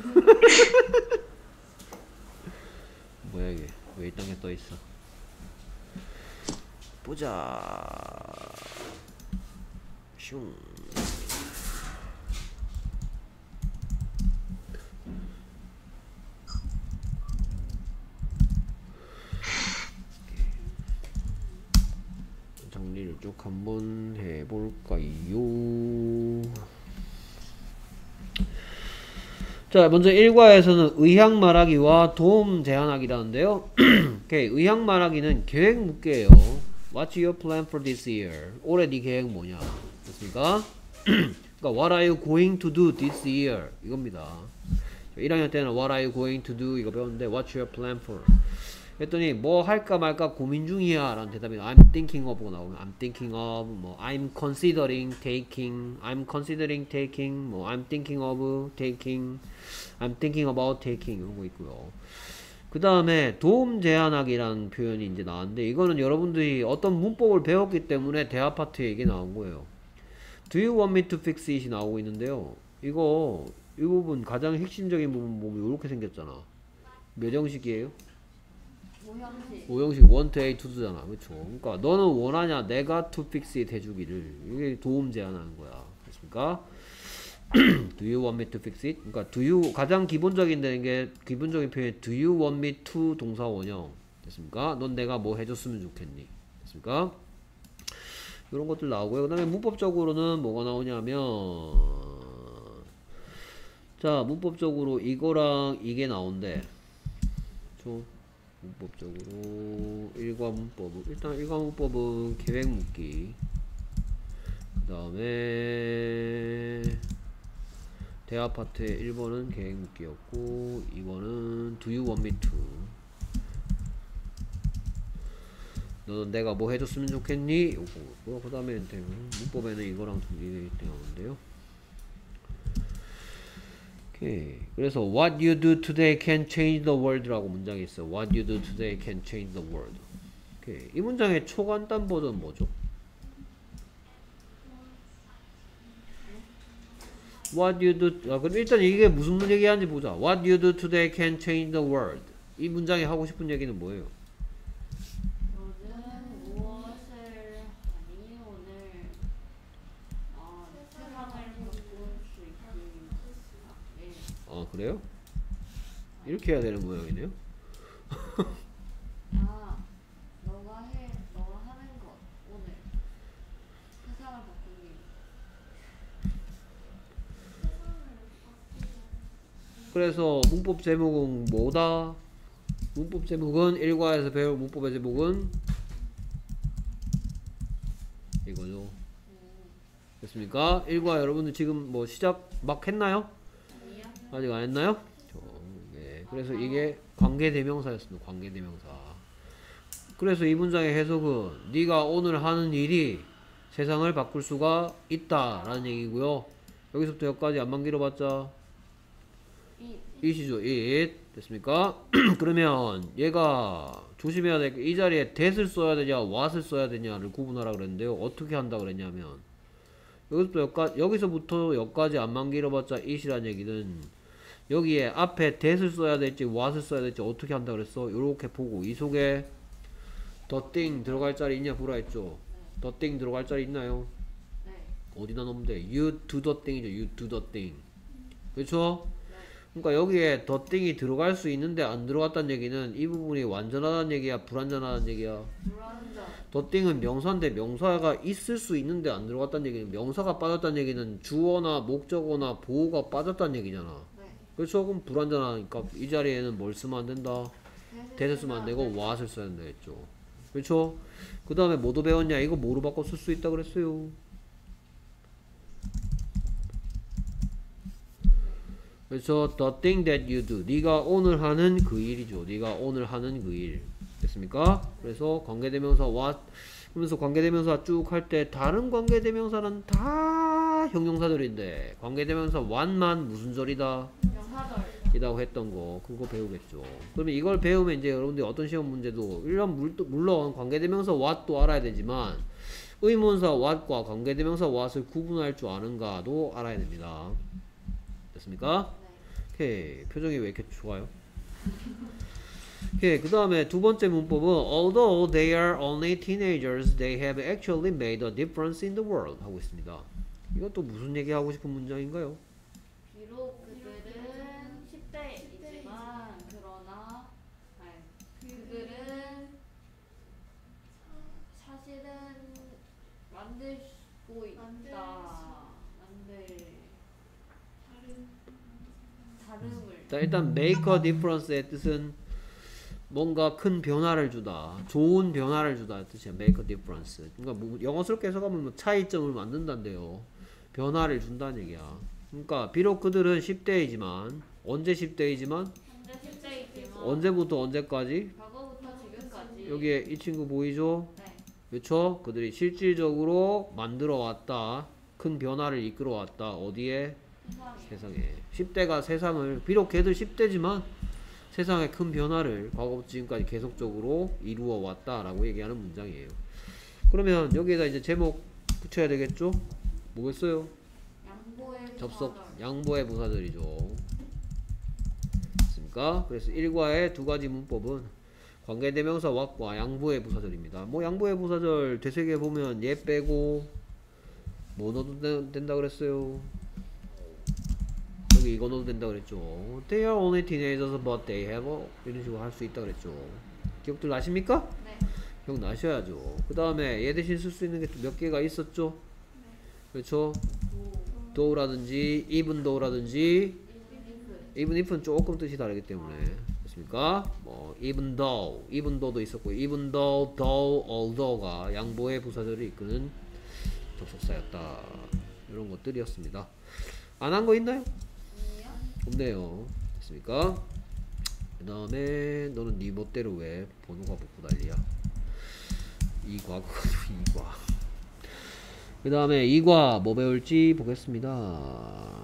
뭐야 이게 왜 이 땅에 떠 있어? 보자. 슝. 정리를 쭉 한번 해볼까요? 자, 먼저 1과에서는 의향 말하기와 도움 제안하기라는데요. 오케이, 의향 말하기는 계획 묻기예요. What's your plan for this year? 올해 네 계획 뭐냐? 됐습니까? 그러니까 What are you going to do this year? 이겁니다. 1학년 때는 What are you going to do? 이거 배웠는데 What's your plan for? 했더니 뭐 할까 말까 고민 중이야 라는 대답이 I'm thinking of가 나오면 I'm thinking of 뭐 I'm considering taking 뭐 I'm thinking of taking I'm thinking about taking 이런 거 있고요. 그 다음에 도움 제안하기라는 표현이 이제 나왔는데 이거는 여러분들이 어떤 문법을 배웠기 때문에 대화 파트에 이게 나온 거예요. Do you want me to fix it이 나오고 있는데요. 이 부분 가장 핵심적인 부분 보면 이렇게 생겼잖아. 몇 형식이에요? 오형식 1 to A to D잖아. 그쵸? 그러니까 너는 원하냐 내가 to fix it 해주기를. 이게 도움 제안하는 거야. 됐습니까? Do you want me to fix it? 그러니까 do you 가장 기본적인 게 기본적인 표현이 do you want me to 동사 원형. 됐습니까? 넌 내가 뭐 해줬으면 좋겠니? 됐습니까? 이런 것들 나오고요. 그 다음에 문법적으로는 뭐가 나오냐면 자 문법적으로 이거랑 이게 나온대. 그쵸? 문법적으로 일과 문법은 일단 일과 문법은 계획 묻기 그 다음에 대화 파트의 1번은 계획 묻기였고 2번은 do you want me to 너는 내가 뭐 해줬으면 좋겠니? 요거고 그 다음에 문법에는 이거랑 동일이 나오는데요. 오케이. 그래서 what you do today can change the world 라고 문장이 있어요. what you do today can change the world. 오케이. 이 문장의 초간단 버전 뭐죠? what you do 그럼 일단 이게 무슨 얘기하는지 보자. what you do today can change the world. 이 문장이 하고 싶은 얘기는 뭐예요? 너는 무엇을 하니 오늘 세상을 바꿀 수 있니? 그래요? 이렇게 해야 되는 모양이네요. 너가 하는 것 오늘 세상을 바꾸기. 그래서 문법 제목은 뭐다? 문법 제목은 1과에서 배울 문법의 제목은 이거죠. 됐습니까? 1과 여러분들 지금 뭐 시작 막 했나요? 아직 안 했나요? 네. 그래서 이게 관계대명사였습니다. 관계대명사. 그래서 이 문장의 해석은 네가 오늘 하는 일이 세상을 바꿀 수가 있다 라는 얘기고요. 여기서부터 여기까지 안만 길어봤자 이 it이죠. it. 됐습니까? 그러면 얘가 조심해야 될 게 이 자리에 that을 써야 되냐 what을 써야 되냐를 구분하라 그랬는데요. 어떻게 한다 그랬냐면 여기서부터 여기까지 안만 길어봤자 it이란 얘기는 여기에 앞에 that을 써야 될지 what을 써야 될지 어떻게 한다 그랬어? 요렇게 보고 이 속에 the thing 들어갈 자리 있냐 보라 했죠. the thing 들어갈 자리 있나요? 네. 어디다 넣으면 돼? you do the thing이죠. you do the thing. 그렇죠? 네. 그러니까 여기에 the thing이 들어갈 수 있는데 안 들어갔다는 얘기는 이 부분이 완전하다는 얘기야 불완전하다는 얘기야? 불완전. the thing은 명사인데 명사가 있을 수 있는데 안 들어갔다는 얘기는 명사가 빠졌다는 얘기는 주어나 목적어나 보어가 빠졌다는 얘기잖아. 네. 그렇죠? 그럼 불완전하니까 이 자리에는 뭘 쓰면 안 된다? that을 쓰면 안 되고 what을 써야 된다 했죠. 그렇죠? 그 다음에 뭐도 배웠냐? 이거 뭐로 바꿔 쓸 수 있다 그랬어요. 그래서 the thing that you do 네가 오늘 하는 그 일이죠. 네가 오늘 하는 그 일. 됐습니까? 그래서 관계대명사 what 그러면서 관계대명사 쭉 할 때 다른 관계대명사는 다 형용사절인데 관계대명사 what만 무슨 절이다? 명사절. 이라고 했던 거 그거 배우겠죠. 그러면 이걸 배우면 이제 여러분들이 어떤 시험 문제도 물론 관계대명사 what도 알아야 되지만 의문사 what과 관계대명사 what을 구분할 줄 아는가도 알아야 됩니다. 됐습니까? 오케이. 표정이 왜 이렇게 좋아요? 오케이. 그 다음에 두 번째 문법은 Although they are only teenagers, they have actually made a difference in the world 하고 있습니다. 이것도 무슨 얘기 하고 싶은 문장인가요? 비록 그들은 10대이지만 그러나 그들은 사실은 만들고 있다. 다름을. 자, 일단 make a difference의 뜻은 뭔가 큰 변화를 주다, 좋은 변화를 주다 뜻이야. make a difference. 그러니까 뭐 영어스럽게 해석하면 뭐 차이점을 만든다는데요. 변화를 준다는 얘기야. 그러니까 비록 그들은 10대이지만 언제 10대이지만 현재 10대이지만 언제부터 언제까지? 과거부터 지금까지. 여기에 이 친구 보이죠? 네. 그렇죠? 그들이 실질적으로 만들어 왔다. 큰 변화를 이끌어 왔다. 어디에? 세상에. 10대가 세상을 비록 걔들 10대지만 세상에 큰 변화를 과거부터 지금까지 계속적으로 이루어 왔다라고 얘기하는 문장이에요. 그러면 여기에다 이제 제목 붙여야 되겠죠? 뭐겠어요? 양보의 접속 부사절. 양보의 부사절이죠. 됐습니까? 그래서 1과의 두 가지 문법은 관계대명사 what과 양보의 부사절입니다. 뭐 양보의 부사절 되새겨 보면 얘 빼고 뭐 넣어도 된다 그랬어요. 여기 이거 넣어도 된다 그랬죠. They are only teenagers but they have 이런 식으로 할 수 있다 그랬죠. 기억들 나십니까? 네. 기억나셔야죠. 그 다음에 얘 대신 쓸 수 있는 게 몇 개가 있었죠? 그렇죠? though라든지 even though라든지 even if는 조금 뜻이 다르기 때문에 됐습니까? 뭐 even though도 있었고 even though, although가 양보의 부사절을 이끄는 접속사였다. 이런 것들이었습니다. 안 한 거 있나요? 없네요. 됐습니까? 그 다음에 너는 네 멋대로 왜 번호가 붙고 난리야? 이과 그거죠. 이과. 그 다음에 2과 뭐 배울지 보겠습니다.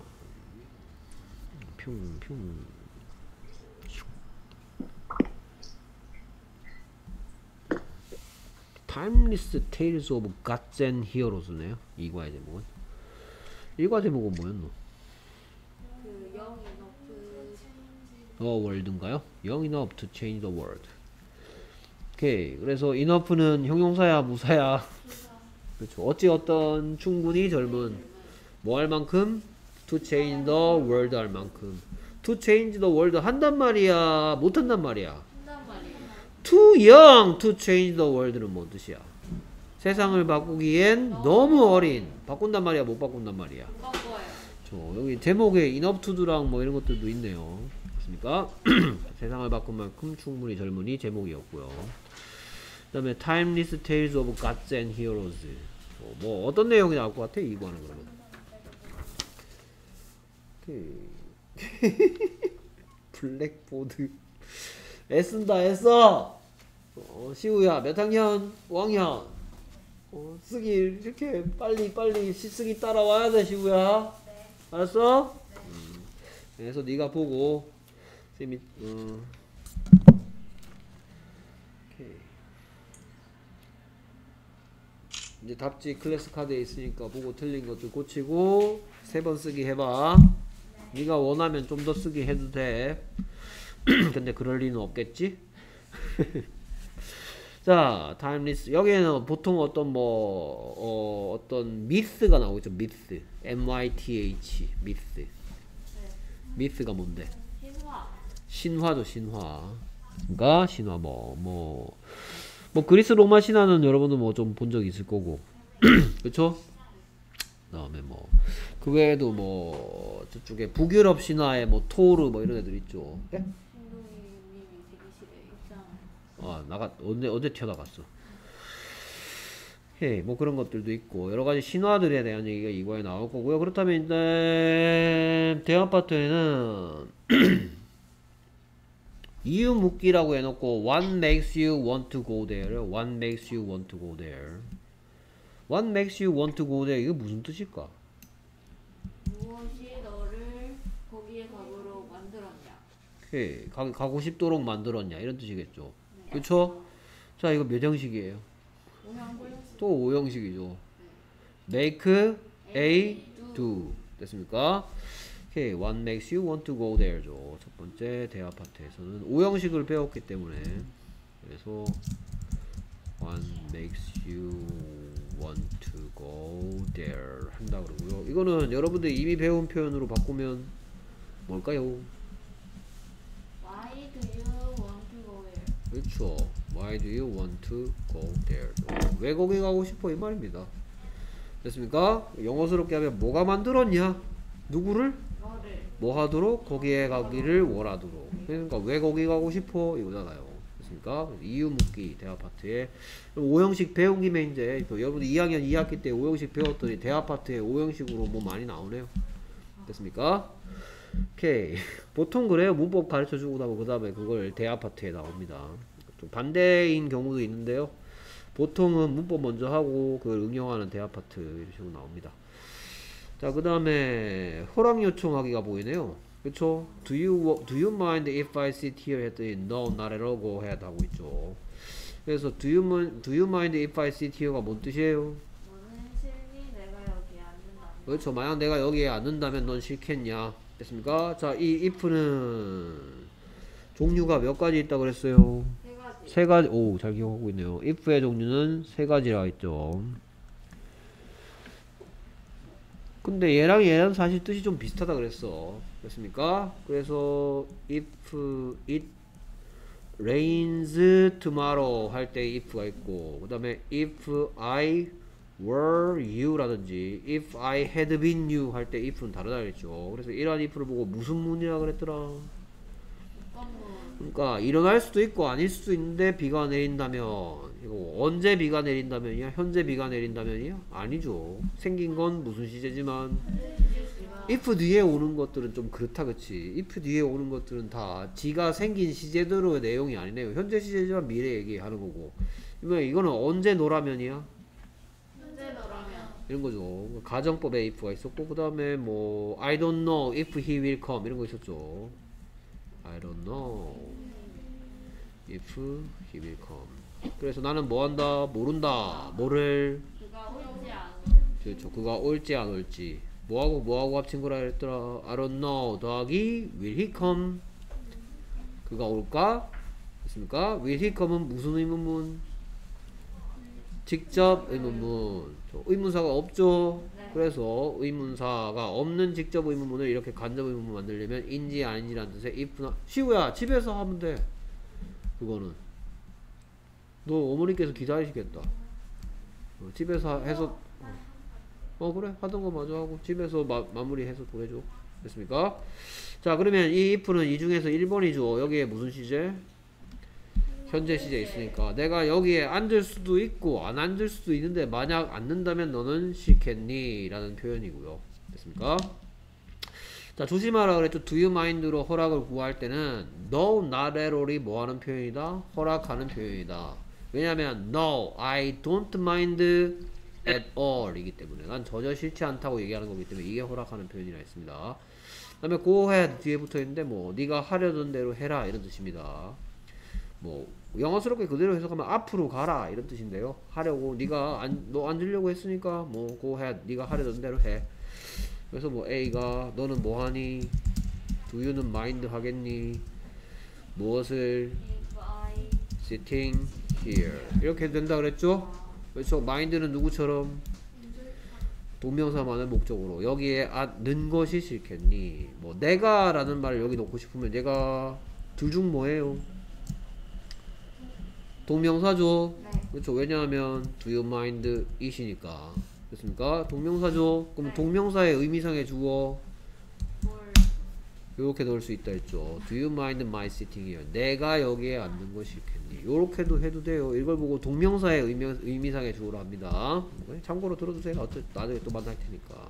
Timeless Tales of Gods and Heroes네요. 2과의 제목은. 1과 제목은 뭐였노? 그 영이 너프. world인가요? Young enough to change the world. 오케이. 그래서 enough는 형용사야 무사야? 그렇죠. 어찌 어떤 충분히 젊은 뭐 할 만큼? to change the world 할 만큼. to change the world 한단 말이야? 못 한단 말이야? 한단 말이에요. too young to change the world는 뭔 뜻이야? 세상을 바꾸기엔 너무 어린. 바꾼단 말이야? 못 바꾼단 말이야? 못 바꿔요. 여기 제목에 enough to도랑 뭐 이런 것들도 있네요. 그렇습니까? 세상을 바꾼 만큼 충분히 젊은이 제목이었고요. 그 다음에 Timeless Tales of Gods and Heroes. 뭐 어떤 내용이 나올 것 같아? 이거는 그러면. 블랙보드. 애쓴다 애써. 시우야 몇 학년? 5학년. 쓰기 이렇게 빨리 쓰기 따라와야 돼 시우야. 알았어? 그래서 네가 보고 쌤이 오케이. 이제 답지 클래스 카드에 있으니까 보고 틀린 것들 고치고 3번 쓰기 해봐. 네가 원하면 좀 더 쓰기 해도 돼. 근데 그럴 리는 없겠지? 자, 타임리스. 여기에는 보통 어떤 미스가 나오죠. 미스. MYTH. 미스. 미스가 뭔데? 신화. 신화죠, 신화. 그러니까 신화 뭐 그리스 로마 신화는 여러분도 뭐 좀 본 적 있을 거고. 그쵸? 그다음에 뭐 그 외에도 뭐 저쪽에 북유럽 신화에 뭐 토르 뭐 이런 애들 있죠. 예? 신동희님이 대기실에 있잖아요. 언제 튀어나갔어? 예, 뭐 그런 것들도 있고 여러 가지 신화들에 대한 얘기가 이거에 나올 거고요. 그렇다면 일단 대화 파트에는 이유 묻기라고 해놓고 What makes you want to go there? What makes you want to go there? What makes you want to go there? 이거 무슨 뜻일까? 무엇이 너를 거기에 가도록 만들었냐? 오케이, 가고 싶도록 만들었냐 이런 뜻이겠죠. 네. 그쵸? 자, 이거 몇 형식이에요? 오형식. 또 5형식이죠. make, a, do. 됐습니까? 오케이, what makes you want to go there죠. 첫 번째 대화 파트에서는 5형식을 배웠기 때문에 그래서 what makes you want to go there 한다 그러고요. 이거는 여러분들이 이미 배운 표현으로 바꾸면 뭘까요? Why do you want to go there? 그렇죠. Why do you want to go there? 왜 거기 가고 싶어? 이 말입니다. 됐습니까? 영어스럽게 하면 뭐가 만들었냐? 누구를? 너를. 뭐 하도록? 거기에 가기를 원하도록. 그러니까 왜 거기 가고 싶어? 이거잖아요. 됐습니까? 이유 묻기 대화 파트에 5형식 배운 김에 이제 여러분들 2학년 2학기 때 5형식 배웠더니 대화 파트에 5형식으로 뭐 많이 나오네요. 됐습니까? 오케이. 보통 그래요. 문법 가르쳐 주고 나면 그 다음에 그걸 대화 파트에 나옵니다. 좀 반대인 경우도 있는데요. 보통은 문법 먼저 하고 그걸 응용하는 대화 파트 이런 식으로 나옵니다. 자, 그 다음에 허락 요청하기가 보이네요. 그쵸? Do you mind if I sit here? 했더니 no, not at all, go ahead 하고 있죠. 그래서 do you mind if I sit here가 뭔 뜻이에요? 너는 싫니? 내가 여기 앉는다. 그렇죠. 만약 내가 여기에 앉는다면 넌 싫겠냐? 됐습니까? 자, 이 if는 종류가 몇 가지 있다 그랬어요? 세 가지. 3가지. 오, 잘 기억하고 있네요. if의 종류는 3가지라 했죠. 근데 얘랑 사실 뜻이 좀 비슷하다 그랬어. 됐습니까? 그래서 if it rains tomorrow 할 때 if가 있고, 그 다음에 if I were you 라든지 if I had been you 할 때 if는 다르다 그랬죠. 그래서 이러한 if를 보고 무슨 문이라 그랬더라. 어떤 그러니까 일어날 수도 있고 아닐 수도 있는데 비가 내린다면, 이거 언제 비가 내린다면이야? 현재 비가 내린다면이야? 아니죠. 생긴 건 무슨 시제지만 if 뒤에 오는 것들은 좀 그렇다, 그치? if 뒤에 오는 것들은 다 지가 생긴 시제대로의 내용이 아니네요. 현재 시제지만 미래 얘기하는 거고. 이거는 언제 너라면이야? 현재 너라면. 이런 거죠. 가정법에 if가 있었고, 그 다음에 뭐 I don't know if he will come 이런 거 있었죠. I don't know if he will come. 그래서 나는 뭐 한다? 모른다. 뭐를? 그가 올지 않. 그렇죠. 그가 올지 안 올지. 뭐하고 합친 거라 했더라. I don't know 더하기 will he come. 그가 올까? 됐습니까? will he come은 무슨 의문문? 직접 의문문. 의문사가 없죠. 네. 그래서 의문사가 없는 직접 의문문을 이렇게 간접 의문문 만들려면 인지 아닌지라는 뜻의 if나. 시우야, 집에서 하면 돼. 그거는 너 어머니께서 기다리시겠다. 집에서 해서 그래, 하던 거 마저 하고 집에서 마무리해서 보내줘. 됐습니까? 자, 그러면 이 if는 이 중에서 1번이죠. 여기에 무슨 시제? 현재 시제 있으니까 내가 여기에 앉을 수도 있고 안 앉을 수도 있는데 만약 앉는다면 너는 싫겠니? 라는 표현이고요. 됐습니까? 자, 조심하라 그랬죠. Do you mind로 허락을 구할 때는 no, not at all이 뭐하는 표현이다? 허락하는 표현이다. 왜냐면 no, I don't mind at all이기 때문에 난 전혀 싫지 않다고 얘기하는 거기 때문에 이게 허락하는 표현이라 했습니다. 그 다음에 go ahead 뒤에 붙어있는데 뭐 네가 하려던 대로 해라 이런 뜻입니다. 뭐 영어스럽게 그대로 해석하면 앞으로 가라 이런 뜻인데요. 하려고 네가 너 앉으려고 했으니까 뭐 go ahead 네가 하려던 대로 해. 그래서 뭐 A가 너는 뭐하니? Do you는 mind 하겠니? 무엇을? If I sitting here 이렇게 된다 그랬죠? 그렇죠? mind는 누구처럼? 동명사만을 목적으로 여기에 는 것이 싫겠니? 뭐 내가 라는 말을 여기 넣고 싶으면 얘가 둘 중 뭐예요? 동명사죠? 네. 그렇죠? 왜냐하면 do you mind it이니까 됐습니까? 동명사죠? 그럼 네. 동명사의 의미상의 주어 뭘 요렇게 넣을 수 있다 했죠. Do you mind my sitting here? 내가 여기에 앉는 것이 싫겠니? 요렇게도 해도 돼요. 이걸 보고 동명사의 의미상의 주어로 합니다. 참고로 들어두세요. 나중에 또 만날 테니까.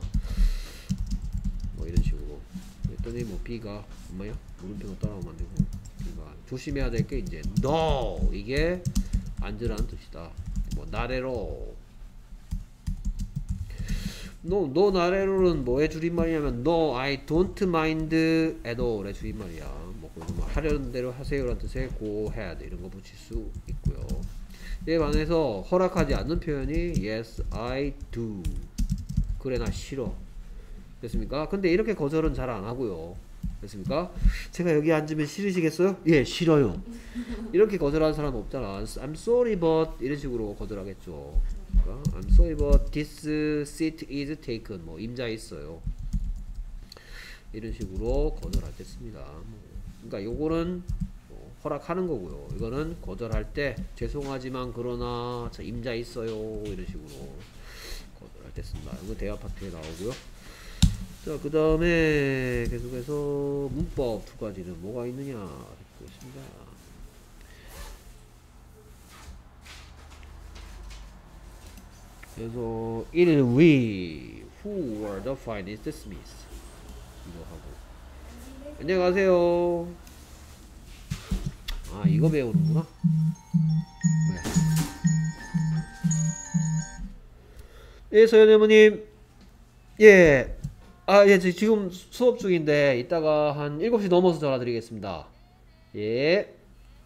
뭐 이런 식으로. 그랬더니 뭐 B가 엄마야? 물음표가 따라오면 안 되고 B가 조심해야 될 게 이제 no 이게 앉으라는 뜻이다. 뭐 not at all. No 나래로는 뭐의 줄임말이냐면 No, I don't mind at all의 줄임말이야. 뭐 하려는 대로 하세요라는 뜻의 go ahead 이런 거 붙일 수 있고요. 이에 반해서 허락하지 않는 표현이 Yes, I do. 그래 나 싫어. 됐습니까? 근데 이렇게 거절은 잘 안 하고요. 됐습니까? 제가 여기 앉으면 싫으시겠어요? 예, 싫어요. 이렇게 거절하는 사람은 없잖아. I'm sorry but 이런 식으로 거절하겠죠. I'm sorry but this seat is taken. 뭐 임자 있어요. 이런 식으로 거절할 때 씁니다. 그러니까 요거는 허락하는 거고요. 이거는 거절할 때 죄송하지만 그러나 임자 있어요. 이런 식으로 거절할 때 쓴다. 이거 대화 파트에 나오고요. 자, 그 다음에 계속해서 문법 두 가지는 뭐가 있느냐 보겠습니다. 그래서 it is we who were the finest smiths 이거 하고 안녕하세요. 아 이거 배우는구나. 네. 예 서현 어머님 예. 예, 지금 수업 중인데 이따가 한 7시 넘어서 전화 드리겠습니다. 예.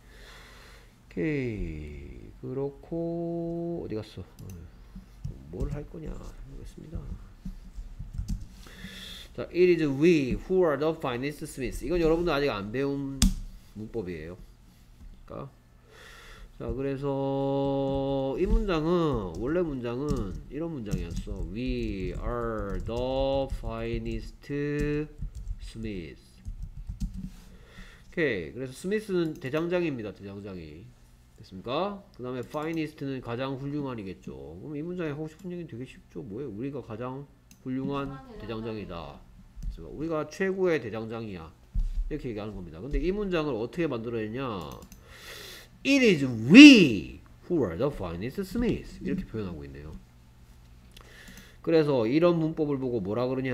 오케이. 그렇고 어디 갔어? 뭘 할 거냐 보겠습니다. 자, it is we who are the finest smiths. 이건 여러분들 아직 안 배운 문법이에요. 그러니까 자, 그래서 이 문장은 원래 문장은 이런 문장이었어. We are the finest smiths. 오케이. 그래서 스미스는 대장장입니다. 대장장이. 됐습니까? 그 다음에 finest는 가장 훌륭한이겠죠. 그럼 이 문장에 하고 싶은 얘기는 되게 쉽죠. 뭐예요? 우리가 가장 훌륭한 대장장이다. 우리가 최고의 대장장이야. 이렇게 얘기하는 겁니다. 근데 이 문장을 어떻게 만들어냈냐? It is we who are the finest smiths. 이렇게 표현하고 있네요. 그래서 이런 문법을 보고 뭐라 그러냐?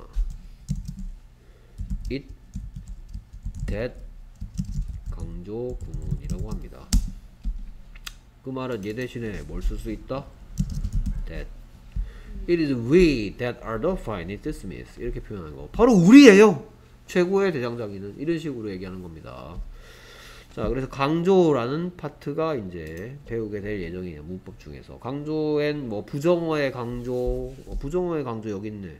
It, that 강조 구문이라고 합니다. 그 말은 얘 대신에 뭘 쓸 수 있다? That. It is we that are the finest smiths. 이렇게 표현하는 거. 바로 우리예요. 최고의 대장장이는. 이런 식으로 얘기하는 겁니다. 자, 그래서 강조라는 파트가 이제 배우게 될 예정이에요. 문법 중에서. 강조엔 뭐 부정어의 강조, 부정어의 강조 여기 있네.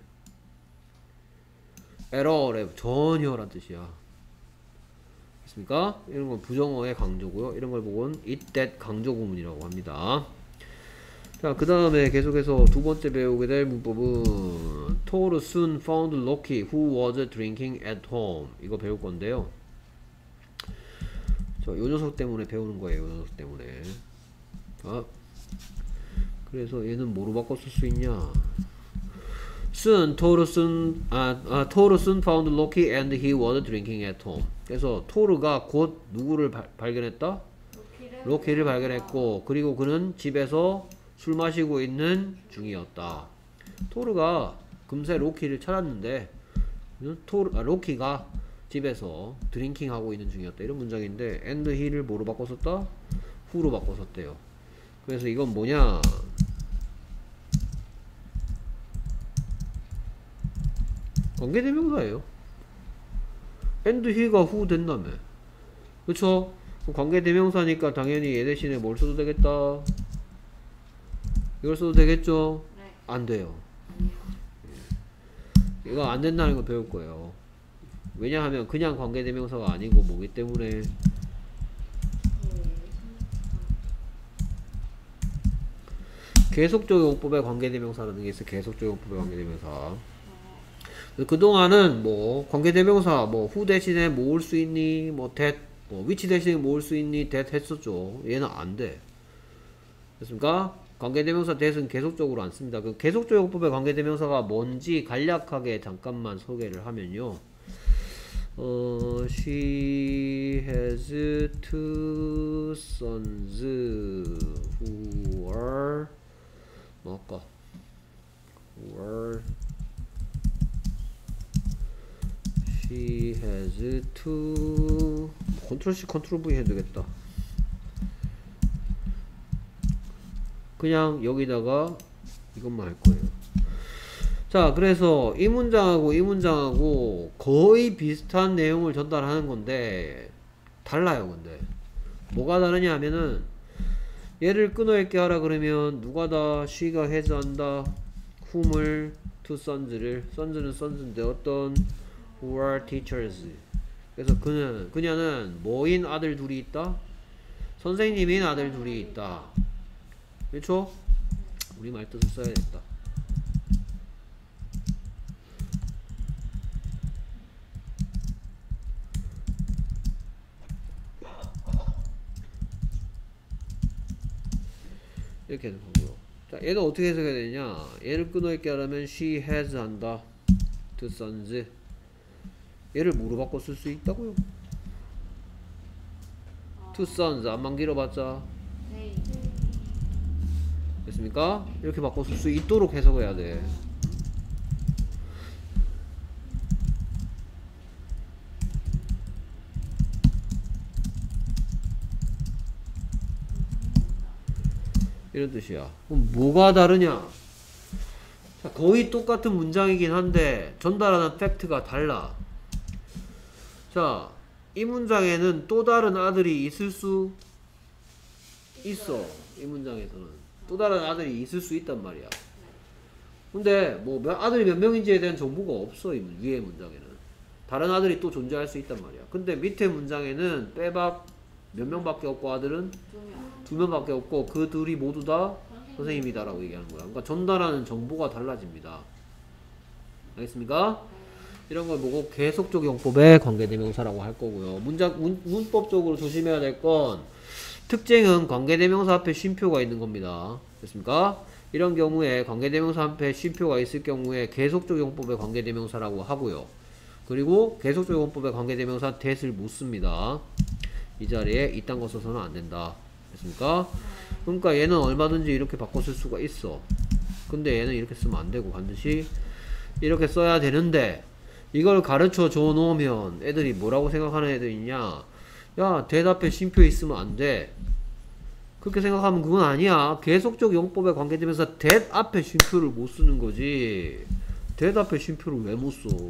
에러의 전혀란 뜻이야. 됐습니까? 이런 건 부정어의 강조고요. 이런 걸 보고는 it that 강조 구문이라고 합니다. 자, 그 다음에 계속해서 두 번째 배우게 될 문법은 Toru soon found Loki who was drinking at home. 이거 배울 건데요. 요 녀석 때문에 배우는 거예요. 요 녀석 때문에. 그래서 얘는 뭐로 바꿔 쓸 수 있냐? Toru soon found Loki and he was drinking at home. 그래서 토르가 곧 누구를 발견했다? 로키를 발견했고, 그리고 그는 집에서 술 마시고 있는 중이었다. 토르가 금세 로키를 찾았는데, 로키가 집에서 드링킹 하고 있는 중이었다. 이런 문장인데 and he를 뭐로 바꿨었다? who로 바꿨었대요. 그래서 이건 뭐냐? 관계대명사예요. and he가 who 된다며. 그쵸? 그럼 관계대명사니까 당연히 얘 대신에 뭘 써도 되겠다. 이걸 써도 되겠죠? 네. 안 돼요. 아니요. 이거 안 된다는 거 배울 거예요. 왜냐하면 그냥 관계대명사가 아니고 뭐기 때문에 계속적 용법의 관계대명사라는 게 있어요. 계속적 용법의 관계대명사. 그동안은 뭐 관계대명사 뭐 who 대신에 모을 수 있니? 뭐 that 뭐 which 대신에 모을 수 있니? that 했었죠. 얘는 안 돼. 됐습니까? 관계대명사 that은 계속적으로 안 씁니다. 그 계속적 용법의 관계대명사가 뭔지 간략하게 잠깐만 소개를 하면요. She has two sons who are 뭐 할까? who are She has two 컨트롤 C 컨트롤 V 해도 되겠다. 그냥 여기다가 이것만 할 거예요. 자, 그래서 이 문장하고 이 문장하고 거의 비슷한 내용을 전달하는 건데 달라요. 근데 뭐가 다르냐 하면은 얘를 끊어읽게 하라 그러면 누가 다 she가 has 한다. whom을 two sons를 sons는 sons인데 어떤 who are teachers. 그래서 그녀는 뭐인 아들 둘이 있다? 선생님인 아들 둘이 있다. 그렇죠? 우리 말뜻을 써야겠다. 이렇게 되는 거고요. 자, 얘는 어떻게 해석해야 되냐? 얘를 끊어있게 하려면 she has 한다. two sons. 얘를 뭐로 바꿔 쓸 수 있다고요? two sons 안만 길어봤자 네. 됐습니까? 이렇게 바꿔 쓸 수 있도록 해석해야 돼. 이런 뜻이야. 그럼 뭐가 다르냐? 자, 거의 똑같은 문장이긴 한데 전달하는 팩트가 달라. 자, 이 문장에는 또 다른 아들이 있을 수 있어. 이 문장에서는 또 다른 아들이 있을 수 있단 말이야. 근데 뭐 아들이 몇 명인지에 대한 정보가 없어. 이 위에 문장에는 다른 아들이 또 존재할 수 있단 말이야. 근데 밑에 문장에는 빼박 몇 명밖에 없고 아들은 2명. 2명밖에 없고 그 둘이 모두 다 선생님이다라고 얘기하는 거야. 그러니까 전달하는 정보가 달라집니다. 알겠습니까? 이런 걸 보고 계속적 용법의 관계대명사라고 할 거고요. 문법적으로 조심해야 될 건 특징은 관계대명사 앞에 쉼표가 있는 겁니다. 됐습니까? 이런 경우에 관계대명사 앞에 쉼표가 있을 경우에 계속적 용법의 관계대명사라고 하고요. 그리고 계속적 용법의 관계대명사 that을 못 씁니다. 이 자리에 이딴 거 써서는 안 된다. 됐습니까? 그러니까 얘는 얼마든지 이렇게 바꿔 쓸 수가 있어. 근데 얘는 이렇게 쓰면 안 되고 반드시 이렇게 써야 되는데 이걸 가르쳐 줘 놓으면 애들이 뭐라고 생각하는 애들이 있냐? 야, that 앞에 쉼표 있으면 안 돼. 그렇게 생각하면 그건 아니야. 계속적 용법에 관계되면서 that 앞에 쉼표를 못 쓰는 거지. that 앞에 쉼표를 왜 못 써?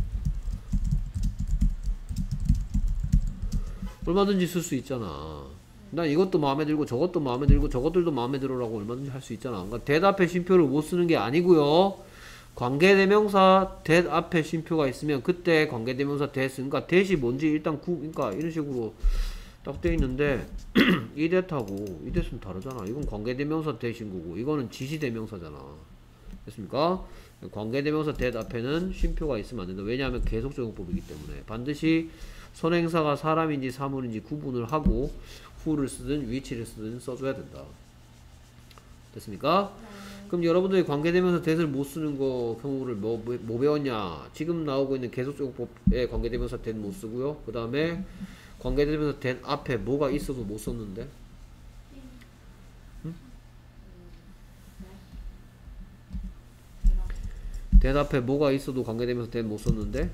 얼마든지 쓸 수 있잖아. 난 이것도 마음에 들고 저것도 마음에 들고 저것들도 마음에 들어라고 얼마든지 할 수 있잖아. 그러니까 that 앞에 쉼표를 못 쓰는 게 아니고요. 관계대명사 that 앞에 쉼표가 있으면 그때 관계대명사 that은 그러니까 that이 뭔지 일단 그러니까 이런 식으로 딱 돼 있는데 이 that하고 이 that은 다르잖아. 이건 관계대명사 that인 거고 이거는 지시대명사잖아. 됐습니까? 관계대명사 that 앞에는 쉼표가 있으면 안 된다. 왜냐하면 계속적 용법이기 때문에 반드시 선행사가 사람인지 사물인지 구분을 하고 who를 쓰든 which를 쓰든 써줘야 된다. 됐습니까? 그럼 여러분들이 관계대명사 that을 못 쓰는 거 경우를 뭐 배웠냐? 지금 나오고 있는 계속적용법에 관계대명사 that 못 쓰고요. 그 다음에 관계대명사 that 앞에 뭐가 있어도 못 썼는데? 응? that 앞에 뭐가 있어도 관계대명사 that 못 썼는데?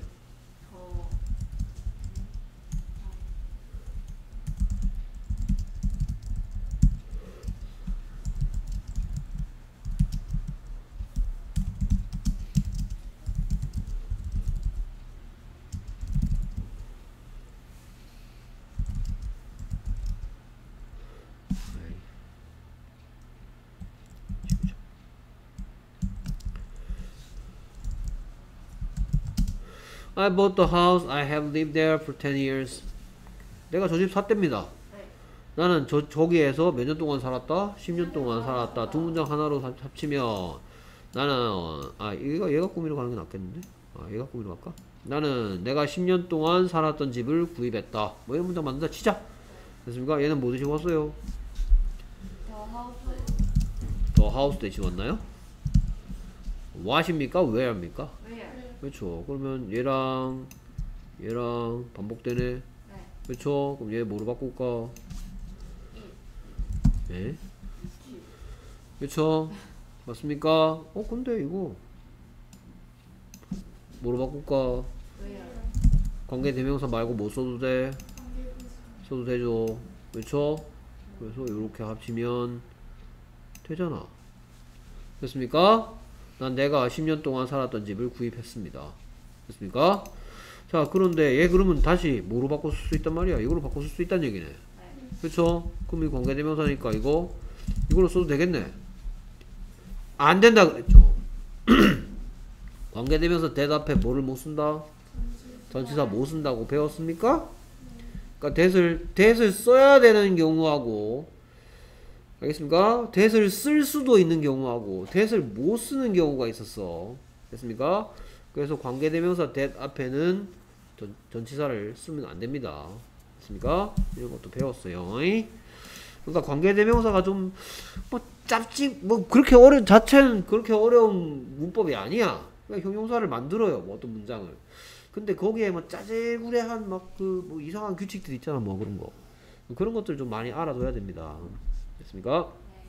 I bought the house. I have lived there for 10 years. 내가 저 집 샀답니다. 네. 나는 저기에서 몇 년 동안 살았다? 10년 동안 살았다. 두 문장 하나로 합치면 나는 얘가 꾸미러 가는 게 낫겠는데? 얘가 꾸미러 갈까? 나는 내가 10년 동안 살았던 집을 구입했다. 뭐 이런 문장 만든다 치자. 됐습니까? 얘는 뭐 대신 왔어요? 더 하우스. 더 하우스 대신 왔나요? what입니까? where입니까? Where? 그렇죠. 그러면 얘랑 반복되네. 네. 그렇죠. 그럼 얘 뭐로 바꿀까? 예? 그렇죠. 맞습니까? 근데 이거 뭐로 바꿀까? Where? 관계대명사 말고 뭐 써도 돼? 써도 되죠. 그렇죠? 그래서 이렇게 합치면 되잖아. 됐습니까? 난 내가 10년 동안 살았던 집을 구입했습니다. 됐습니까? 자, 그런데 얘 그러면 다시 뭐로 바꿔 쓸 수 있단 말이야? 이거로 바꿔 쓸 수 있다는 얘기네. 네. 그쵸? 그럼 이 관계대명사니까 이걸로 써도 되겠네. 안 된다 그랬죠. 관계대명사 대답해 뭐를 못 쓴다? 전치사 못 쓴다고 배웠습니까? 그러니까 that을 써야 되는 경우하고, 알겠습니까? that을 쓸 수도 있는 경우하고 that을 못 쓰는 경우가 있었어. 됐습니까? 그래서 관계대명사 that 앞에는 전치사를 쓰면 안 됩니다. 됐습니까? 이런 것도 배웠어요. 그러니까 관계대명사가 좀 뭐 짭지 뭐 그렇게 자체는 그렇게 어려운 문법이 아니야. 그냥 형용사를 만들어요. 뭐 어떤 문장을. 근데 거기에 뭐 짜잘구레한 막 뭐 이상한 규칙들 있잖아. 뭐 그런 거. 그런 것들 좀 많이 알아둬야 됩니다. 됐습니까?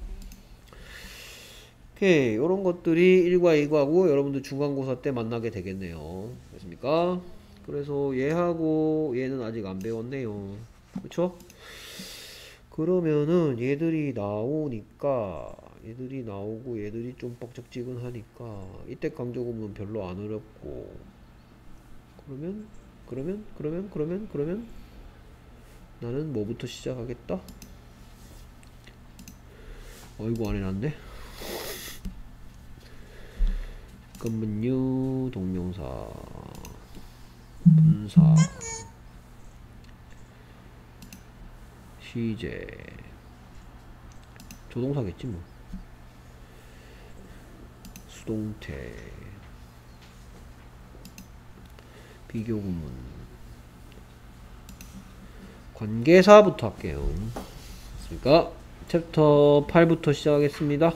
오케이. 요런 것들이 1과 2과고 여러분들 중간고사 때 만나게 되겠네요. 됐습니까? 그래서 얘하고 얘는 아직 안 배웠네요. 그쵸? 그러면은 얘들이 나오고 얘들이 좀 뻑적지근하니까 이때 강조구문 별로 안 어렵고 그러면 나는 뭐부터 시작하겠다? 어이구 안 해놨네. 잠깐만요. 동명사 분사 시제 조동사겠지 뭐. 수동태 비교구문 관계사부터 할게요. 됐습니까? 챕터 8부터 시작하겠습니다.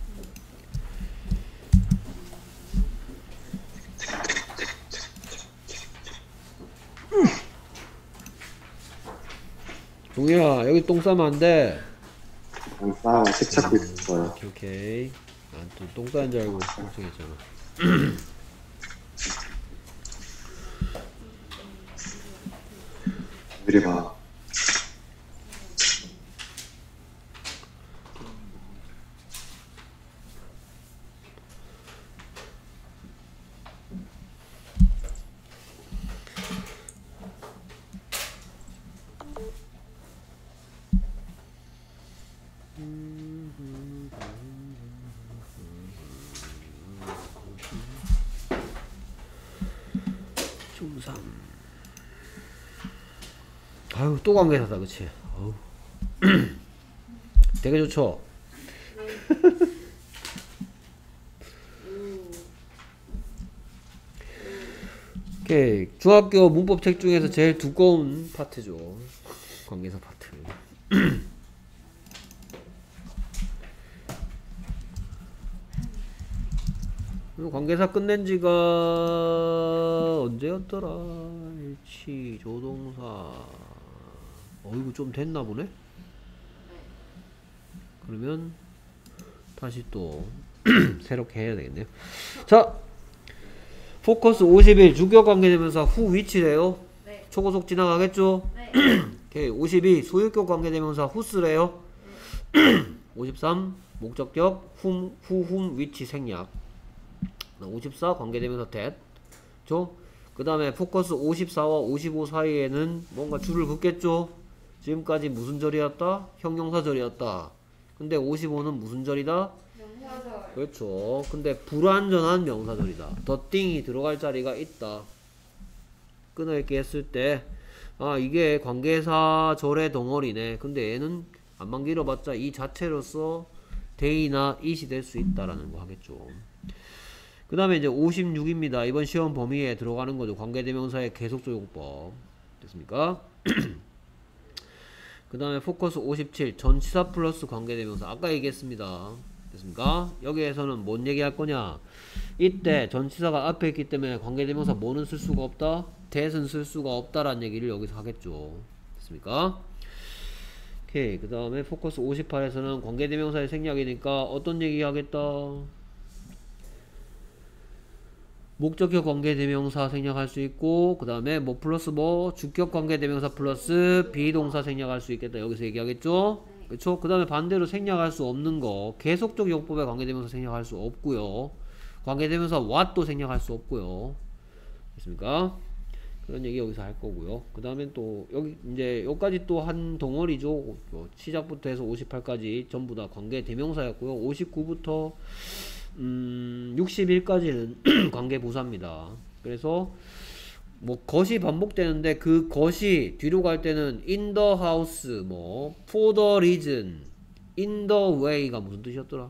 동희야 여기 똥 싸면 안 돼. 안 싸워. 책 찾고 있어요. 오케이. 난 또 똥 싸는 줄 알고 걱정했잖아. 이리 봐. 중3 아유 또 관계사다 그치. 어우. 되게 좋죠. 오케이. 중학교 문법책 중에서 제일 두꺼운 파트죠. 관계사 파트. 관계사 끝낸 지가 언제였더라? 일치, 조동사. 이거 좀 됐나 보네? 그러면 다시 또 새롭게 해야 되겠네요. 자, 포커스 51 주격 관계대명사 후 위치래요. 네. 초고속 지나가겠죠? 네. 오케이. 52 소유격 관계대명사 후스래요. 53 목적격 후 위치 생략. 54 관계대명사 that. 그 다음에 포커스 54와 55 사이에는 뭔가 줄을 긋겠죠. 지금까지 무슨 절이었다? 형용사 절이었다. 근데 55는 무슨 절이다? 명사절. 그렇죠. 근데 불완전한 명사절이다. 더 띵이 들어갈 자리가 있다. 끊어읽기 했을 때 아 이게 관계사절의 덩어리네. 근데 얘는 안만 길어봤자 이 자체로서 day나 it이 될 수 있다라는 거 하겠죠. 그 다음에 이제 56입니다. 이번 시험 범위에 들어가는 거죠. 관계대명사의 계속적용법. 됐습니까? 그 다음에 포커스 57. 전치사 플러스 관계대명사. 아까 얘기했습니다. 됐습니까? 여기에서는 뭔 얘기할 거냐? 이때 전치사가 앞에 있기 때문에 관계대명사 뭐는 쓸 수가 없다? that은 쓸 수가 없다라는 얘기를 여기서 하겠죠. 됐습니까? 오케이. 그 다음에 포커스 58에서는 관계대명사의 생략이니까 어떤 얘기 하겠다? 목적격 관계대명사 생략할 수 있고, 그 다음에 뭐 플러스 뭐 주격 관계대명사 플러스 비동사 생략할 수 있겠다. 여기서 얘기하겠죠? 그쵸? 그 다음에 반대로 생략할 수 없는 거 계속적 용법의 관계대명사 생략할 수 없고요. 관계대명사 what도 생략할 수 없고요. 됐습니까? 그런 얘기 여기서 할 거고요. 그 다음에 또 여기 이제 여기까지 또 한 덩어리죠. 시작부터 해서 58까지 전부 다 관계대명사였고요. 59부터 61까지는 관계부사입니다. 그래서 뭐 것이 반복되는데 그 것이 뒤로 갈 때는 in the house, 뭐 for the reason, in the way가 무슨 뜻이었더라?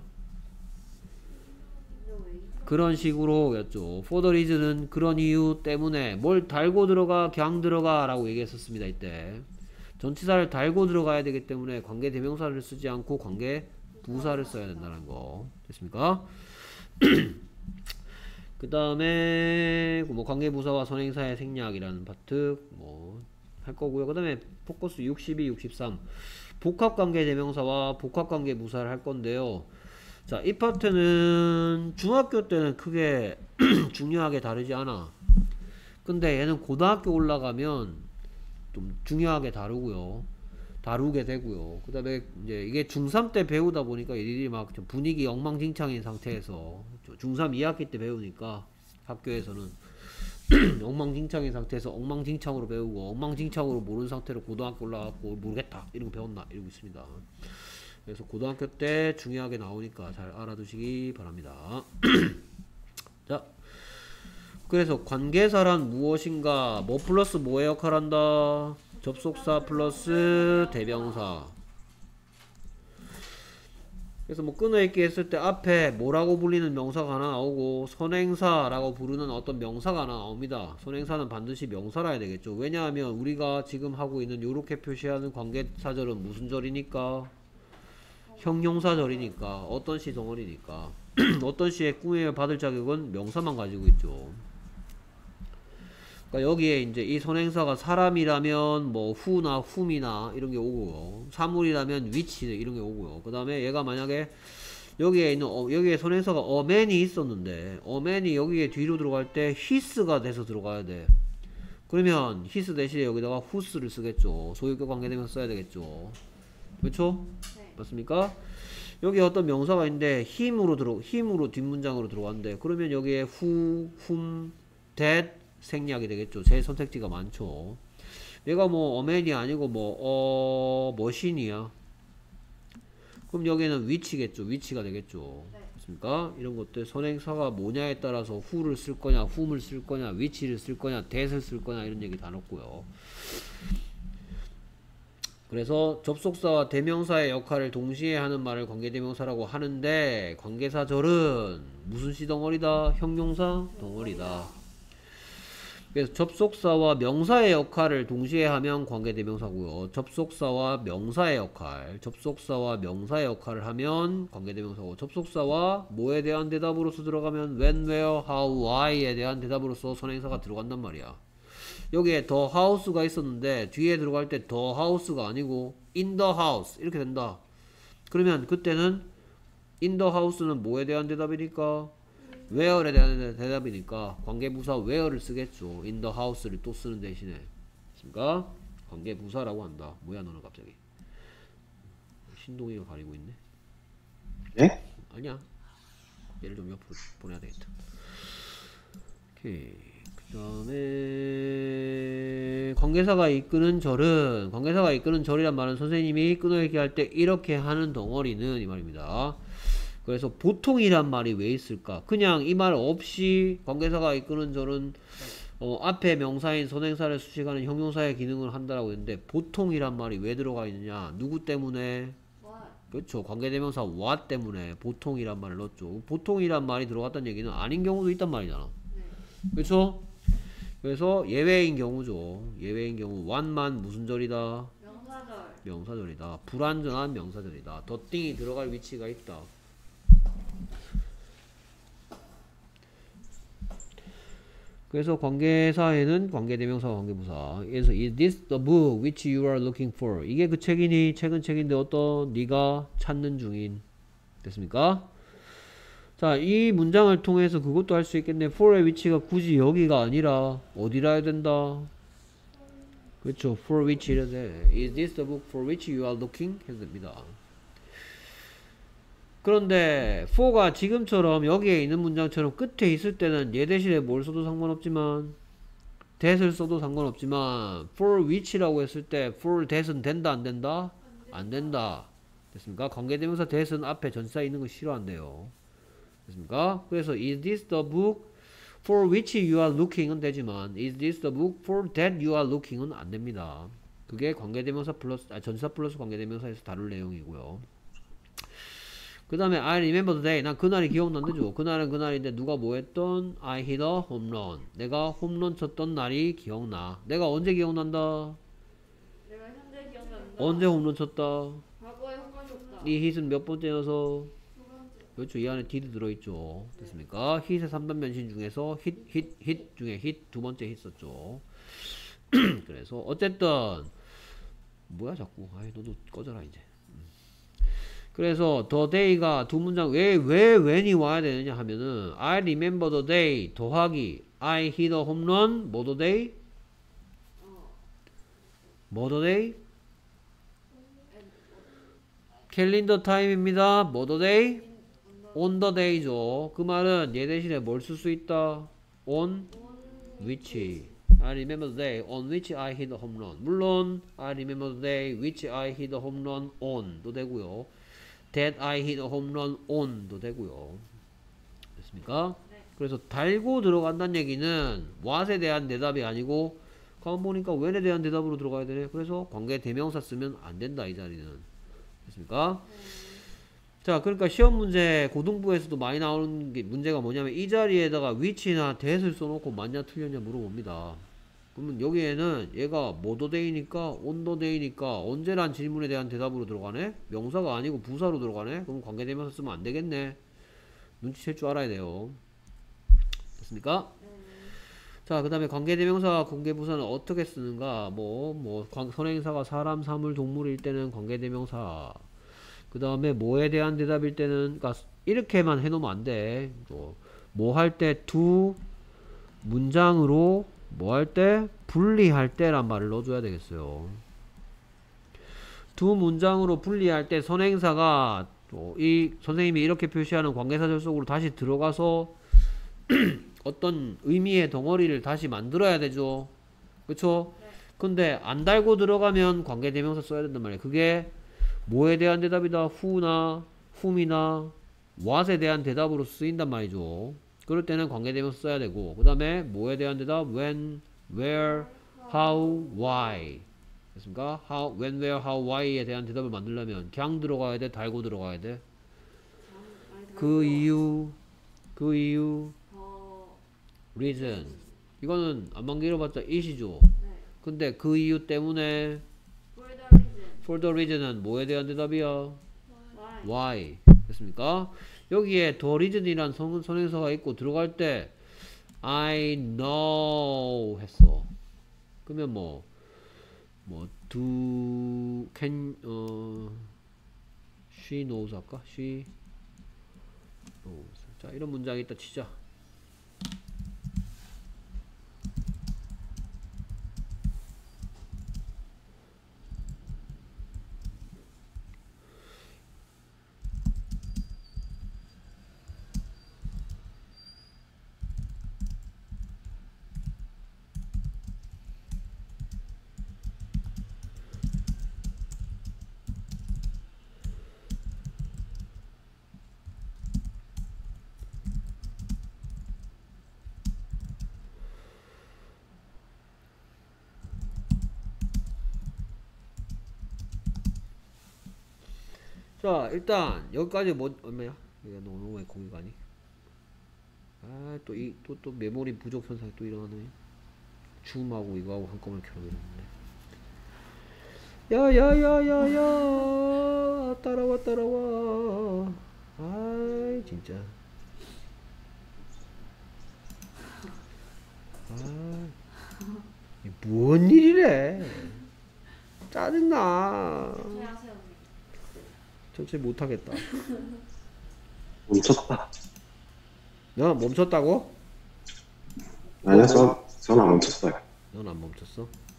그런 식으로 였죠. for the reason은 그런 이유 때문에 뭘 달고 들어가 그냥 들어가 라고 얘기했었습니다. 이때 전치사를 달고 들어가야 되기 때문에 관계대명사를 쓰지 않고 관계부사를 써야 된다는 거. 됐습니까? 그 다음에 뭐 관계부사와 선행사의 생략이라는 파트 뭐 할 거고요. 그 다음에 포커스 62, 63 복합관계대명사와 복합관계부사를 할 건데요. 자, 이 파트는 중학교 때는 크게 중요하게 다르지 않아. 근데 얘는 고등학교 올라가면 좀 중요하게 다루게 되고요. 그 다음에 이제 이게 중3 때 배우다 보니까 얘들이 막 좀 분위기 엉망진창인 상태에서 중3 2학기 때 배우니까 학교에서는 엉망진창인 상태에서 엉망진창으로 배우고 엉망진창으로 모르는 상태로 고등학교 올라가고 모르겠다 이런 거 배웠나 이러고 있습니다. 그래서 고등학교 때 중요하게 나오니까 잘 알아두시기 바랍니다. 자, 그래서 관계사란 무엇인가? 뭐 플러스 뭐의 역할을 한다? 접속사 플러스 대명사. 그래서 뭐 끊어읽기 했을 때 앞에 뭐라고 불리는 명사가 하나 나오고 선행사라고 부르는 어떤 명사가 하나 나옵니다. 선행사는 반드시 명사라 해야 되겠죠. 왜냐하면 우리가 지금 하고 있는 요렇게 표시하는 관계사절은 무슨 절이니까? 형용사절이니까. 어떤 시 덩어리니까. 어떤 시의 꾸며을 받을 자격은 명사만 가지고 있죠. 그러니까 여기에 이제 이 선행사가 사람이라면 뭐 who나 whom이나 이런 게 오고요. 사물이라면 which 이런 게 오고요. 그 다음에 얘가 만약에 여기에 있는 여기에 선행사가 a man이 있었는데 a man이 여기에 뒤로 들어갈 때 his가 돼서 들어가야 돼. 그러면 his 대신에 여기다가 whose를 쓰겠죠. 소유격 관계되면서 써야 되겠죠. 그렇죠? 네. 맞습니까? 여기 어떤 명사가 있는데 힘으로 뒷문장으로 들어갔는데 그러면 여기에 who, whom, that 생략이 되겠죠. 제 선택지가 많죠. 얘가 뭐 어맨이 아니고 뭐 머신이야. 그럼 여기는 위치겠죠. 위치가 되겠죠. 네. 그렇습니까? 이런 것들 선행사가 뭐냐에 따라서 who를 쓸 거냐, whom을 쓸 거냐, 위치를 쓸 거냐, that을 쓸 거냐 이런 얘기 다 넣고요. 그래서 접속사와 대명사의 역할을 동시에 하는 말을 관계대명사라고 하는데 관계사절은 무슨 시 덩어리다? 형용사 덩어리다. 그래서 접속사와 명사의 역할을 동시에 하면 관계대명사고요. 접속사와 명사의 역할을 하면 관계대명사고 접속사와 뭐에 대한 대답으로서 들어가면 when, where, how, why에 대한 대답으로서 선행사가 들어간단 말이야. 여기에 the house가 있었는데 뒤에 들어갈 때 the house가 아니고 in the house 이렇게 된다. 그러면 그때는 in the house는 뭐에 대한 대답이니까? where에 대한 대답이니까 관계부사 where를 쓰겠죠. in the house를 또 쓰는 대신에. 그러니까 관계부사라고 한다. 뭐야 너는 갑자기. 신동이가 가리고 있네. 예? 아니야. 얘를 좀 옆으로 보내야 되겠다. 오케이. 그 다음에 관계사가 이끄는 절이란 말은 선생님이 끊어읽기 할 때 이렇게 하는 덩어리는 이 말입니다. 그래서 보통이란 말이 왜 있을까? 그냥 이 말 없이 관계사가 이끄는 절은 앞에 명사인 선행사를 수식하는 형용사의 기능을 한다라고 했는데 보통이란 말이 왜 들어가 있느냐? 누구 때문에? What? 그렇죠. 관계대명사 what 때문에 보통이란 말을 넣었죠. 보통이란 말이 들어갔다는 얘기는 아닌 경우도 있단 말이잖아. 네. 그렇죠? 그래서 예외인 경우죠. 예외인 경우 what만 무슨 절이다? 명사절. 명사절이다. 불완전한 명사절이다. 더 띵이 들어갈 위치가 있다. 그래서 관계사에는 관계대명사와 관계부사. 그래서 is this the book which you are looking for? 이게 그 책이니? 책은 책인데 어떤? 네가 찾는 중인. 됐습니까? 자, 이 문장을 통해서 그것도 할 수 있겠네. for의 위치가 굳이 여기가 아니라 어디라 해야 된다? 그렇죠. for which 이래야 돼. Is this the book for which you are looking? 해도 됩니다. 그런데 for가 지금처럼 여기에 있는 문장처럼 끝에 있을 때는 얘 대신에 뭘 써도 상관없지만 that을 써도 상관없지만 for which라고 했을 때 for that은 된다 안 된다? 안 된다. 됐습니까? 관계대명사 that은 앞에 전치사 있는 거 싫어한대요. 됐습니까? 그래서 is this the book for which you are looking은 되지만 is this the book for that you are looking은 안 됩니다. 그게 관계대명사 플러스 전치사 플러스 관계대명사에서 다룰 내용이고요. 그 다음에 I remember the day. 난 그날이 기억난대죠. 그날은 그날인데 누가 뭐 했던? I hit a home run. 내가 홈런 쳤던 날이 기억나. 내가 언제 기억난다? 내가 현재 기억난다. 언제 홈런 쳤다? 과거에 홈런 쳤다. 이 hit은 몇 번째여서? 두 번째. 그렇죠. 이 안에 did 들어있죠. 됐습니까? hit의 3단 변신 중에서 hit 중에 hit 두 번째 hit 썼죠. 그래서 어쨌든 뭐야 자꾸. 아이 너도 꺼져라 이제. 그래서 the day가 두 문장 왜 when이 와야 되느냐 하면은 I remember the day 더하기 I hit a home run 뭐 the day? 뭐 the day? 캘린더 타임입니다. 뭐 the day? on the day죠. 그 말은 얘 대신에 뭘 쓸 수 있다? on which I remember the day on which I hit a home run. 물론 I remember the day which I hit a home run on도 되고요. that I hit a home run on도 되고요. 됐습니까? 네. 그래서 달고 들어간다는 얘기는 what에 대한 대답이 아니고 가만 보니까 when에 대한 대답으로 들어가야 되네. 그래서 관계 대명사 쓰면 안 된다 이 자리는. 됐습니까? 자, 그러니까 시험 문제 고등부에서도 많이 나오는 게 문제가 뭐냐면 이 자리에다가 which나 that을 써놓고 맞냐 틀렸냐 물어봅니다. 그러면 여기에는 얘가 뭐더데이니까 온더데이니까 언제란 질문에 대한 대답으로 들어가네? 명사가 아니고 부사로 들어가네? 그럼 관계대명사 쓰면 안 되겠네. 눈치챌 줄 알아야 돼요. 됐습니까? 자, 그 다음에 관계대명사와 관계부사는 어떻게 쓰는가? 선행사가 사람, 사물, 동물일 때는 관계대명사. 그 다음에 뭐에 대한 대답일 때는, 그러니까 이렇게만 해놓으면 안 돼. 뭐 할 때 두 문장으로 뭐 할 때? 분리할 때란 말을 넣어줘야 되겠어요. 두 문장으로 분리할 때 선행사가 이 선생님이 이렇게 표시하는 관계사절 속으로 다시 들어가서 어떤 의미의 덩어리를 다시 만들어야 되죠. 그쵸? 네. 근데 안 달고 들어가면 관계대명사 써야 된단 말이에요. 그게 뭐에 대한 대답이다? who나 whom이나 what에 대한 대답으로 쓰인단 말이죠. 그럴 때는 관계대명사 써야 되고 그 다음에 뭐에 대한 대답? when, where, how, why. 됐습니까? how, when, where, how, why에 대한 대답을 만들려면 그냥 들어가야 돼? 달고 들어가야 돼? 그 이유 reason. 이거는 안만 길어봤자 it이죠. 네. 근데 그 이유 때문에 For the reason. for the reason은 뭐에 대한 대답이야? Why? why. 됐습니까? 여기에 the reason이란 선행사가 있고 들어갈 때 I know 했어. 그러면 do can she knows 할까? she knows. 자, 이런 문장이 있다 치자. 자 일단 여기까지 뭐 얼마야? 이거 너무 왜 거기 가니? 아 또 메모리 부족 현상이 또 일어나네. 줌하고 이거하고 한꺼번에 켜놓는데. 야야야야야 따라와. 아이 진짜. 뭔 일이래? 짜증나. 최하세요. 전체 못하겠다. 멈췄다. 너 멈췄다고? 아니야, 저는 안 멈췄어요. 넌 안 멈췄어?